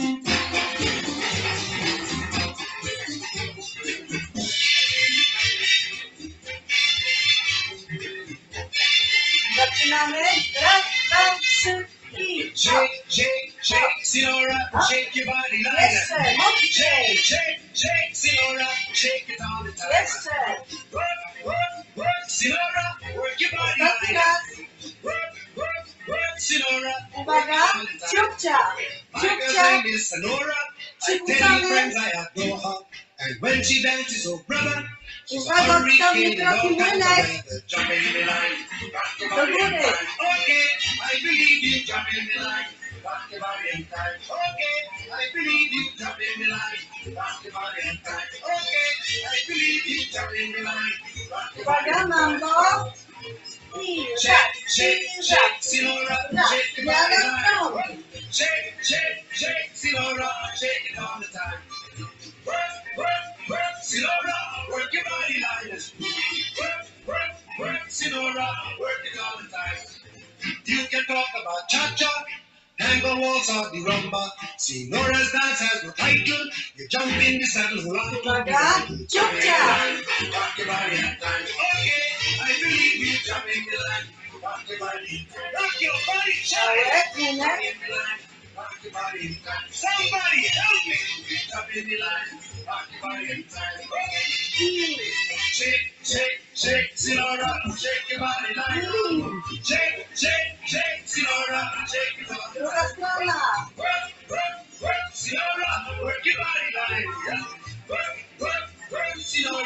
Speaker 1: Zaczynamy. Raz, dwa, trzy i
Speaker 2: Shake, shake, shake, Senora. Shake your body line.
Speaker 1: jeszcze mocniej.
Speaker 2: Shake, shake, shake, Senora. Shake it all the time.
Speaker 1: Jeszcze.
Speaker 2: Work, work, work, Senora. Work your body
Speaker 1: Ostatni
Speaker 2: line.
Speaker 1: raz.
Speaker 2: Work, work, work, Senora.
Speaker 1: Uwaga, ciupcia.
Speaker 2: My
Speaker 1: Ciupcia.
Speaker 2: girl's name is Senora. I tell
Speaker 1: Przykucamy.
Speaker 2: you, friends, I adore her. And when she dances, oh brother, she's a
Speaker 1: Uwaga,
Speaker 2: hurricane
Speaker 1: ostatni
Speaker 2: in
Speaker 1: krok i
Speaker 2: all kinds of
Speaker 1: młynek.
Speaker 2: weather. Jump in the line, rock your
Speaker 1: Do
Speaker 2: body in
Speaker 1: góry.
Speaker 2: time. Okay, I believe you. Jump in the line, rock your body in time. Okay, I believe you. Jump in the line, rock your body in time. Okay, I believe you. Jump in the line, rock your body
Speaker 1: Uwaga,
Speaker 2: in
Speaker 1: mam
Speaker 2: time.
Speaker 1: go. I raz,
Speaker 2: Shake,
Speaker 1: i
Speaker 2: shake,
Speaker 1: raz.
Speaker 2: shake, Senora,
Speaker 1: Raz,
Speaker 2: shake your
Speaker 1: ja
Speaker 2: body
Speaker 1: na
Speaker 2: line.
Speaker 1: stronę.
Speaker 2: Shake, shake, shake, Senora, shake it all the time. Work, work, work, Senora, work your body line. Work, work, work, Senora, work it all the time. You can talk about cha-cha, tango waltz or the rumba. Senora's dance has no title. You jump in the saddle, rock it all the
Speaker 1: Uwaga,
Speaker 2: time.
Speaker 1: ciupcia.
Speaker 2: Rock your body in time. Okay, I believe you. Jump in the line, rock your body. Rock your body, child.
Speaker 1: Małek, młynek.
Speaker 2: In the line, rock your body in time. Somebody help me. Jump in the line, rock your body in time.
Speaker 1: I
Speaker 2: Shake, shake, shake, Senora, shake your body line. Shake, shake, shake, Senora, shake it all the
Speaker 1: druga
Speaker 2: time.
Speaker 1: strona.
Speaker 2: Work, work, work, Senora, work your body line. Yeah. Work, work, work, Senora,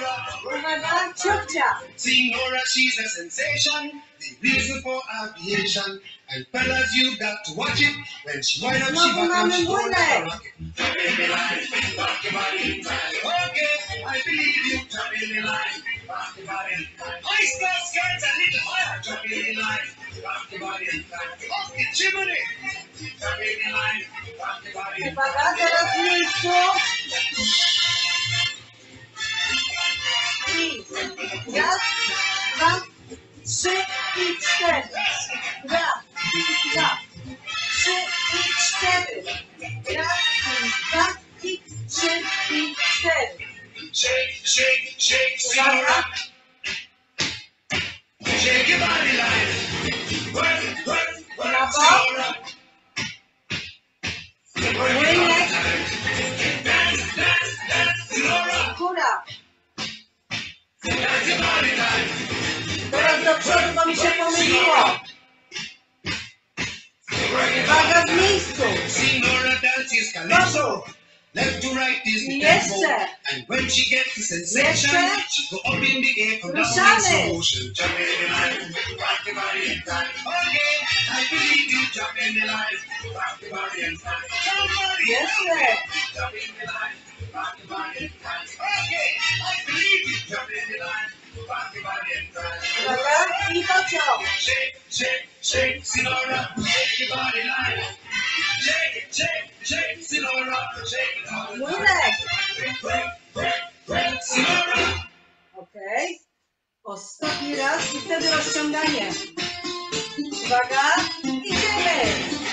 Speaker 1: Uwaga, ciupcia.
Speaker 2: See Nora, she's a sensation, the reason for aviation. And fellas, you got to watch it. When she wind up, she back up, she go like a rocket. Jump in the line, rock your body in time. Okay, I believe you. Jump in the line, rock your body in time. High skirt skirts a little higher. Jump in the line, rock your body in time. Up the chimney. Jump in the line, rock your body in time.
Speaker 1: Uwaga, teraz w miejscu. I raz, dwa, trzy i cztery. Raz, dwa, trzy i cztery. Raz, dwa, i trzy i cztery.
Speaker 2: Shake, shake, shake, Sinora. Shake your body line. Work, work, work, Sinora.
Speaker 1: Młynek.
Speaker 2: Dance, dance, dance, Sinora.
Speaker 1: Góra.
Speaker 2: Dance your body line.
Speaker 1: Teraz do przodu, bo mi się pomyliło. Uwaga, w miejscu.
Speaker 2: Sinora dances calypso. Left to right is the tempo.
Speaker 1: Jeszcze.
Speaker 2: And when she gets the sensation,
Speaker 1: Jeszcze.
Speaker 2: she go up in the air, come down
Speaker 1: Ruszamy.
Speaker 2: in slow motion. Jump in the line, rock your body in time. Okay, I believe you. Jump in the line, rock your body in time. Somebody
Speaker 1: Jeszcze.
Speaker 2: jump in the line, rock your body in time. Okay, I believe you. Jump in the line, rock your body in time.
Speaker 1: Uwaga, i pociąg.
Speaker 2: Shake, shake, shake, Sinora, shake your body line. Shake it, shake, shake, Sinora, shake it all the time.
Speaker 1: Młynek.
Speaker 2: Break, break, break, Sinora.
Speaker 1: Okej. Ostatni raz i wtedy rozciąganie. Uwaga, idziemy.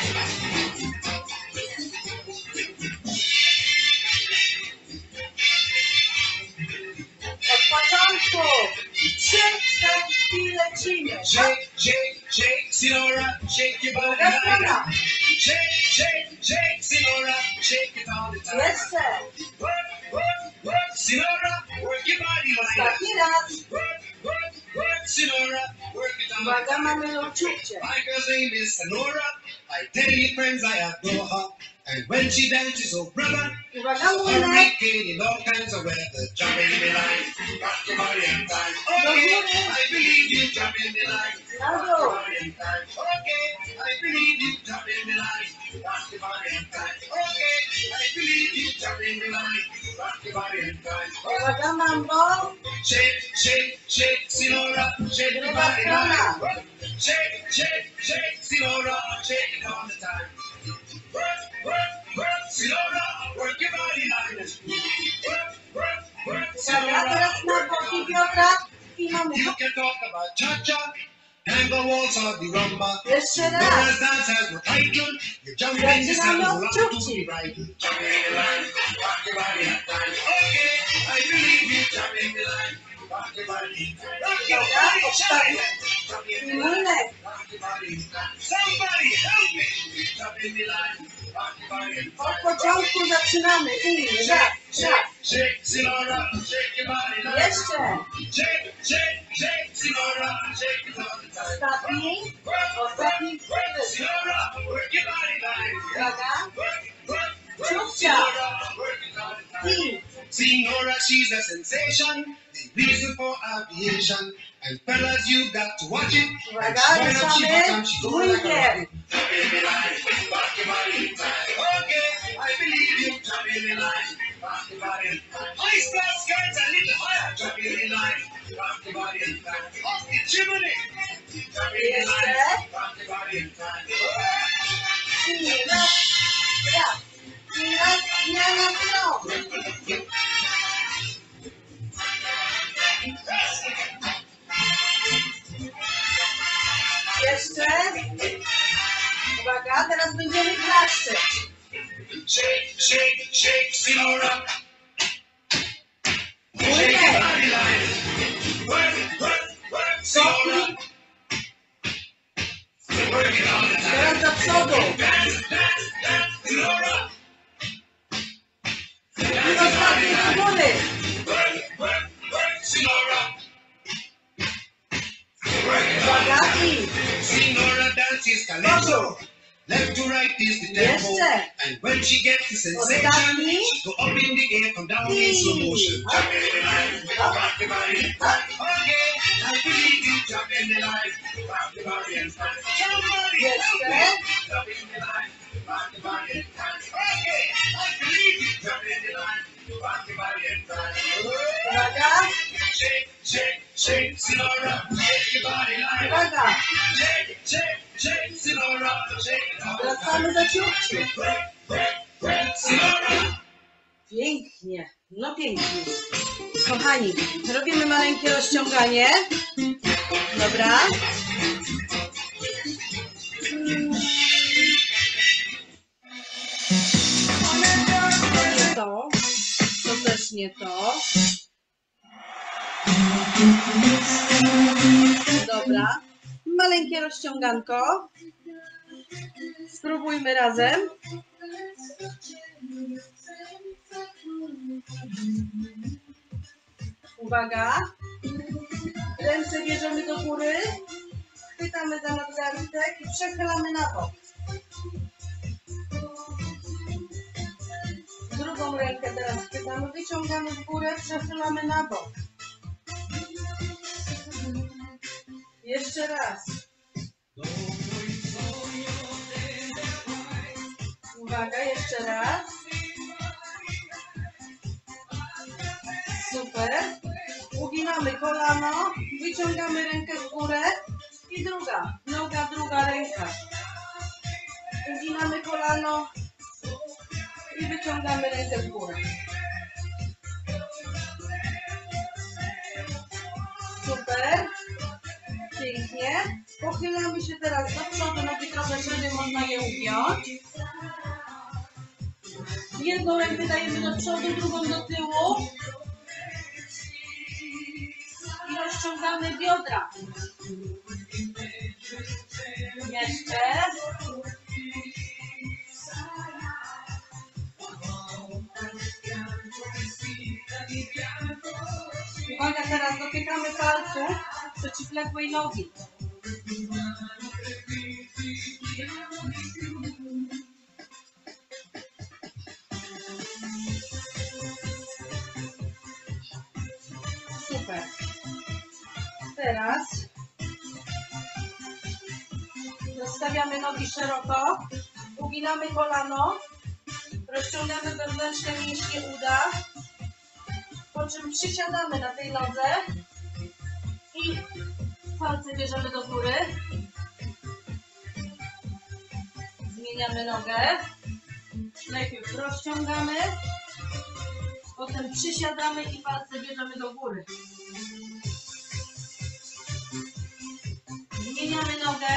Speaker 1: Od początku. 3, 4 i lecimy.
Speaker 2: Shake, shake, shake, Sinora, shake your body
Speaker 1: Druga
Speaker 2: line.
Speaker 1: strona.
Speaker 2: Shake, shake, shake, Sinora, shake it all the time.
Speaker 1: Jeszcze.
Speaker 2: Work, work, work, Sinora, work your body line.
Speaker 1: Ostatni raz.
Speaker 2: Work, work, work, Sinora, work it all the
Speaker 1: Uwaga,
Speaker 2: time.
Speaker 1: mamy ląciutcie.
Speaker 2: My girl's name is Sonora. I tell you friends I adore her. And when she dances, oh brother,
Speaker 1: Uwaga, młynek.
Speaker 2: hurricane in all kinds of weather. Jump in the line, rock your body in time. Okay, I believe you. Jump in the line, rock your body in time. Okay, I believe you. Jump in the line, rock your body in time. Okay, I believe you. Jump in the line, rock your body in time.
Speaker 1: Uwaga, mambo.
Speaker 2: Shake, shake, shake, Sinora, shake your
Speaker 1: Druga
Speaker 2: body
Speaker 1: strona.
Speaker 2: line. Shake, shake, shake, Sinora, shake it all the time. Work, work, work, Sinora, work your body line. Work, work, work,
Speaker 1: Uwaga,
Speaker 2: Sinora,
Speaker 1: teraz na
Speaker 2: work
Speaker 1: boki
Speaker 2: it all the
Speaker 1: biodra i mamy.
Speaker 2: time. You can talk about cha-cha, tango waltz or the rumba.
Speaker 1: Jeszcze raz.
Speaker 2: Whereas dance has no title, you jump in the
Speaker 1: Zaczynamy
Speaker 2: saddle,
Speaker 1: od
Speaker 2: rock to
Speaker 1: ciuci.
Speaker 2: the right. Jump in the line, rock your body in time. Okay, I believe you. Jump in the line, rock your body in time. Rock your
Speaker 1: Uwaga,
Speaker 2: body,
Speaker 1: ostatni.
Speaker 2: shine. Jump in
Speaker 1: I
Speaker 2: the line.
Speaker 1: młynek.
Speaker 2: Rock your body in time. Somebody help me. Jump in the line. Rock your body in
Speaker 1: Od
Speaker 2: time.
Speaker 1: początku zaczynamy. I raz,
Speaker 2: Shake,
Speaker 1: raz.
Speaker 2: shake, Sinora, shake your body line.
Speaker 1: Jeszcze.
Speaker 2: Shake, shake, shake, Sinora, shake it all the time.
Speaker 1: Ostatni.
Speaker 2: Work,
Speaker 1: Ostatni.
Speaker 2: work, Sinora, work your body line.
Speaker 1: Uwaga.
Speaker 2: Work, work, work,
Speaker 1: Ciupcia.
Speaker 2: Sinora, work it all the time.
Speaker 1: I.
Speaker 2: See Nora, she's a sensation, the reason for aviation. And fellas, you got to watch it. And
Speaker 1: Uwaga,
Speaker 2: she wind up, she back
Speaker 1: ruszamy.
Speaker 2: up, she go like a
Speaker 1: Młykiem.
Speaker 2: rocket. Jump in the line, rock your body in time. Okay, I believe you. Jump in the line, rock your body in time. High skirt skirts a little higher. Jump in the line, rock your body in time. Up the chimney. Jump in the line, rock your body in time.
Speaker 1: I raz, raz. I raz, zmiana stron. Jeszcze. Uwaga, teraz będziemy klaszczeć.
Speaker 2: Shake, shake, shake, Sinora. Shake your body line. Work, work, work, Sinora. Work it all the time.
Speaker 1: Teraz do przodu.
Speaker 2: Dance, dance, dance, Sinora.
Speaker 1: I ostatni z góry.
Speaker 2: Work, work, work, Sinora. Work it all the
Speaker 1: Uwaga,
Speaker 2: time.
Speaker 1: i.
Speaker 2: Sinora dances calypso. Left to right is the tempo.
Speaker 1: Jeszcze.
Speaker 2: And when she gets the sensation,
Speaker 1: Ostatni.
Speaker 2: go up in the air, come down in slow motion. Jump in the line, rock the body. Okay, I believe you. Jump in the line, rock the body and stand. Somebody
Speaker 1: Jeszcze.
Speaker 2: jump in the line, rock the body and stand. Okay, I believe you. Jump in the line, rock the body and stand.
Speaker 1: Uwaga.
Speaker 2: Shake, shake, shake, Sinora, shake your body like that.
Speaker 1: Uwaga.
Speaker 2: Shake, shake, shake, Sinora, shake it all.
Speaker 1: Wracamy do ciuchci.
Speaker 2: Sinora.
Speaker 1: Pięknie. No pięknie. Kochani, robimy maleńkie rozciąganie. Dobra. To nie to. To też nie to. Dobra. Maleńkie rozciąganko. Spróbujmy razem. Uwaga. Ręce bierzemy do góry. Chwytamy za nadgarstek i przechylamy na bok. Drugą rękę teraz chwytamy, wyciągamy w górę, przechylamy na bok. Jeszcze raz. Uwaga, jeszcze raz. Super. Uginamy kolano, wyciągamy rękę w górę i druga noga, druga ręka. Uginamy kolano i wyciągamy rękę w górę. Super. Pięknie. Pochylamy się teraz do przodu, nogi trochę szerzej, można je ugiąć. Jedną rękę dajemy do przodu, drugą do tyłu. I rozciągamy biodra. Jeszcze. Uwaga, teraz dotykamy palców przeciwległej nogi. Super. Teraz rozstawiamy nogi szeroko, uginamy kolano, rozciągamy wewnętrzne mięśnie uda, po czym przysiadamy na tej nodze i palce bierzemy do góry. Zmieniamy nogę. Najpierw rozciągamy, potem przysiadamy i palce bierzemy do góry. Zmieniamy nogę.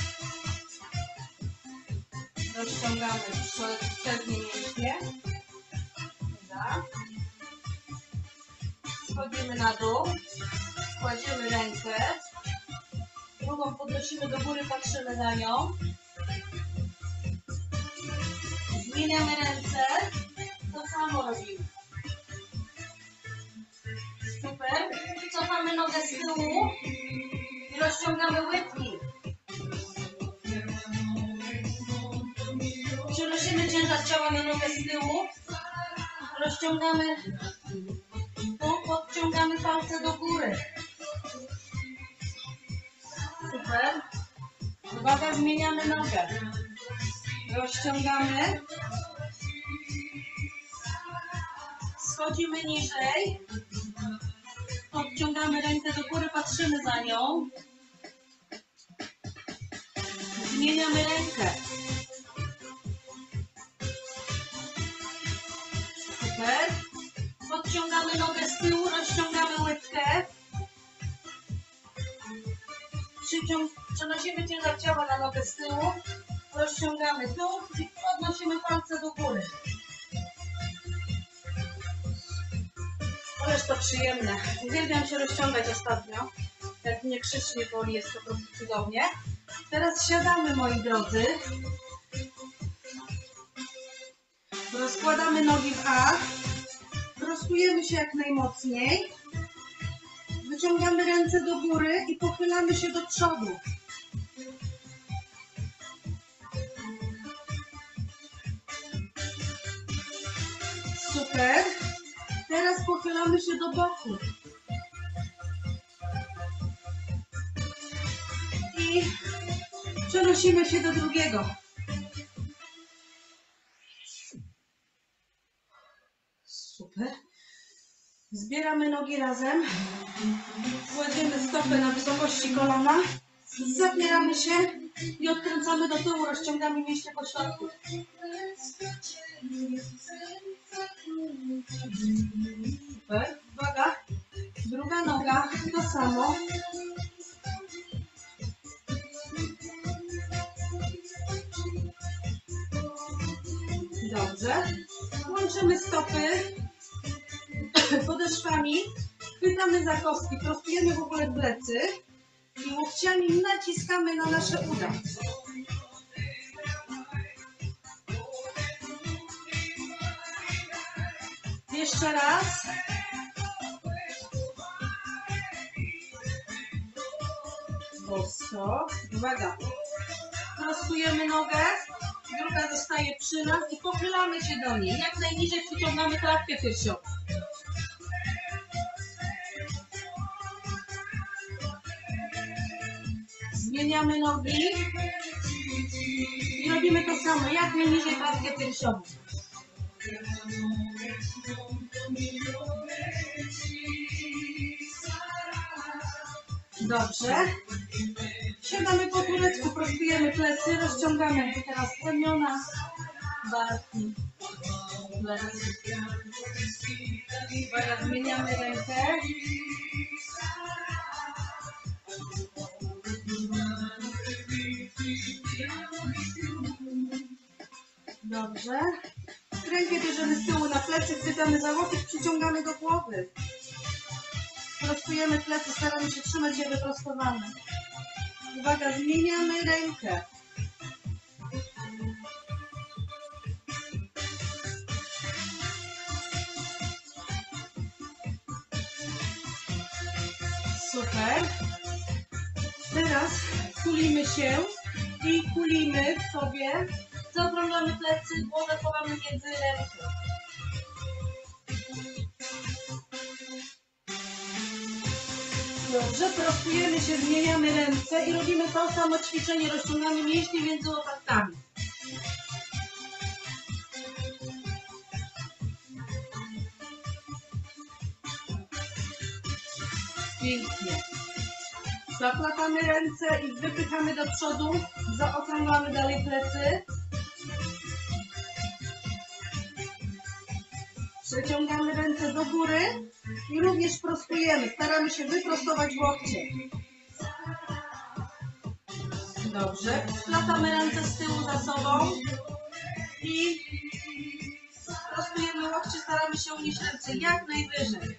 Speaker 1: Rozciągamy przednie mięśnie. Schodzimy na dół. Kładziemy rękę. Drugą podnosimy do góry, patrzymy na nią. Zmieniamy ręce. To samo robimy. Super. Cofamy nogę z tyłu i rozciągamy łydki. Przenosimy ciężar ciała na nogę z tyłu. Rozciągamy tu, podciągamy palce do góry. Super. Uwaga, zmieniamy nogę. Rozciągamy. Schodzimy niżej. Podciągamy rękę do góry, patrzymy za nią. Zmieniamy rękę. Super. Podciągamy nogę z tyłu, rozciągamy łydkę. Przenosimy ciężar ciała na nogę z tyłu. Rozciągamy tu i podnosimy palce do góry. Ależ to przyjemne. Uwielbiam się rozciągać ostatnio. Jak mnie krzyż nie boli, jest to po prostu cudownie. Teraz siadamy, moi drodzy. Rozkładamy nogi w A. Prostujemy się jak najmocniej. Wyciągamy ręce do góry i pochylamy się do przodu. Super. Teraz pochylamy się do boku. I przenosimy się do drugiego. Super. Zbieramy nogi razem. Kładziemy stopę na wysokości kolana. Zapieramy się i odkręcamy do tyłu, rozciągamy mięśnie pośladków. Super. Uwaga. Druga noga. To samo. Dobrze. Łączymy stopy podeszwami. Chwytamy za kostki. Prostujemy w ogóle plecy. I łokciami naciskamy na nasze uda. Jeszcze raz. Bosko. Uwaga. Prostujemy nogę. Druga zostaje przy nas i pochylamy się do niej. Jak najniżej przyciągamy klatkę piersiową. Zmieniamy nogi i robimy to samo, jak najniżej klatkę piersiową. Dobrze. Siadamy po turecku, prostujemy plecy, rozciągamy teraz ramiona, barki, plecy. Uwaga, zmieniamy rękę. Dobrze. Rękę bierzemy z tyłu na plecy, chwytamy za łokieć, przyciągamy do głowy. Prostujemy plecy, staramy się trzymać je wyprostowane. Uwaga, zmieniamy rękę. Super. Teraz kulimy się i kulimy w sobie. Zaokrąglamy plecy, głowę chowamy między ręce. Dobrze, prostujemy się, zmieniamy ręce i robimy to samo ćwiczenie. Rozciągamy mięśnie między łopatkami. Pięknie. Zaplatamy ręce i wypychamy do przodu. Zaokrąglamy dalej plecy. Przeciągamy ręce do góry i również prostujemy. Staramy się wyprostować łokcie. Dobrze. Splatamy ręce z tyłu za sobą i prostujemy łokcie. Staramy się unieść ręce jak najwyżej.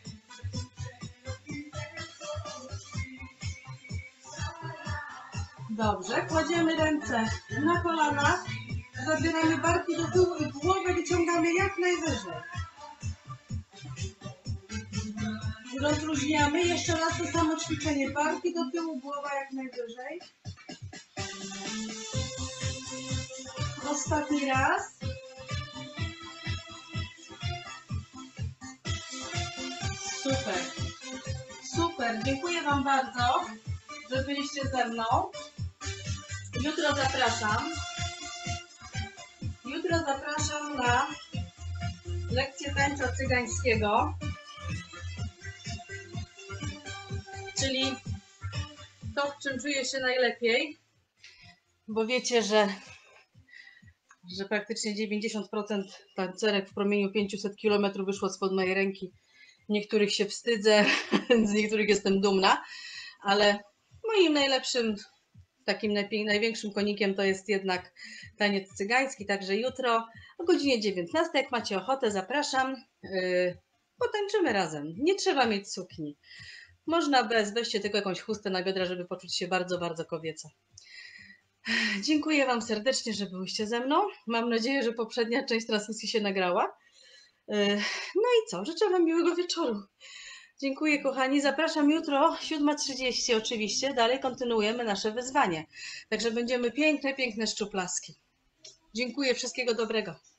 Speaker 1: Dobrze. Kładziemy ręce na kolanach. Zabieramy barki do tyłu i głowę wyciągamy jak najwyżej. Rozluźniamy. Jeszcze raz to samo ćwiczenie. Barki do tyłu, głowa jak najwyżej. Ostatni raz. Super. Super. Dziękuję Wam bardzo, że byliście ze mną. Jutro zapraszam na lekcję tańca cygańskiego. Czyli to, w czym czuję się najlepiej, bo wiecie, że praktycznie 90% tancerek w promieniu 500 km wyszło spod mojej ręki. Niektórych się wstydzę, z niektórych jestem dumna, ale moim najlepszym, takim największym konikiem to jest jednak taniec cygański. Także jutro o godzinie 19, jak macie ochotę, zapraszam. Potańczymy razem. Nie trzeba mieć sukni. Można weźcie tylko jakąś chustę na biodra, żeby poczuć się bardzo, bardzo kobieco. Dziękuję Wam serdecznie, że byłyście ze mną. Mam nadzieję, że poprzednia część transmisji się nagrała. No i co? Życzę Wam miłego wieczoru. Dziękuję, kochani. Zapraszam jutro, 7:30 oczywiście. Dalej kontynuujemy nasze wyzwanie. Także będziemy piękne, piękne szczuplaski. Dziękuję. Wszystkiego dobrego.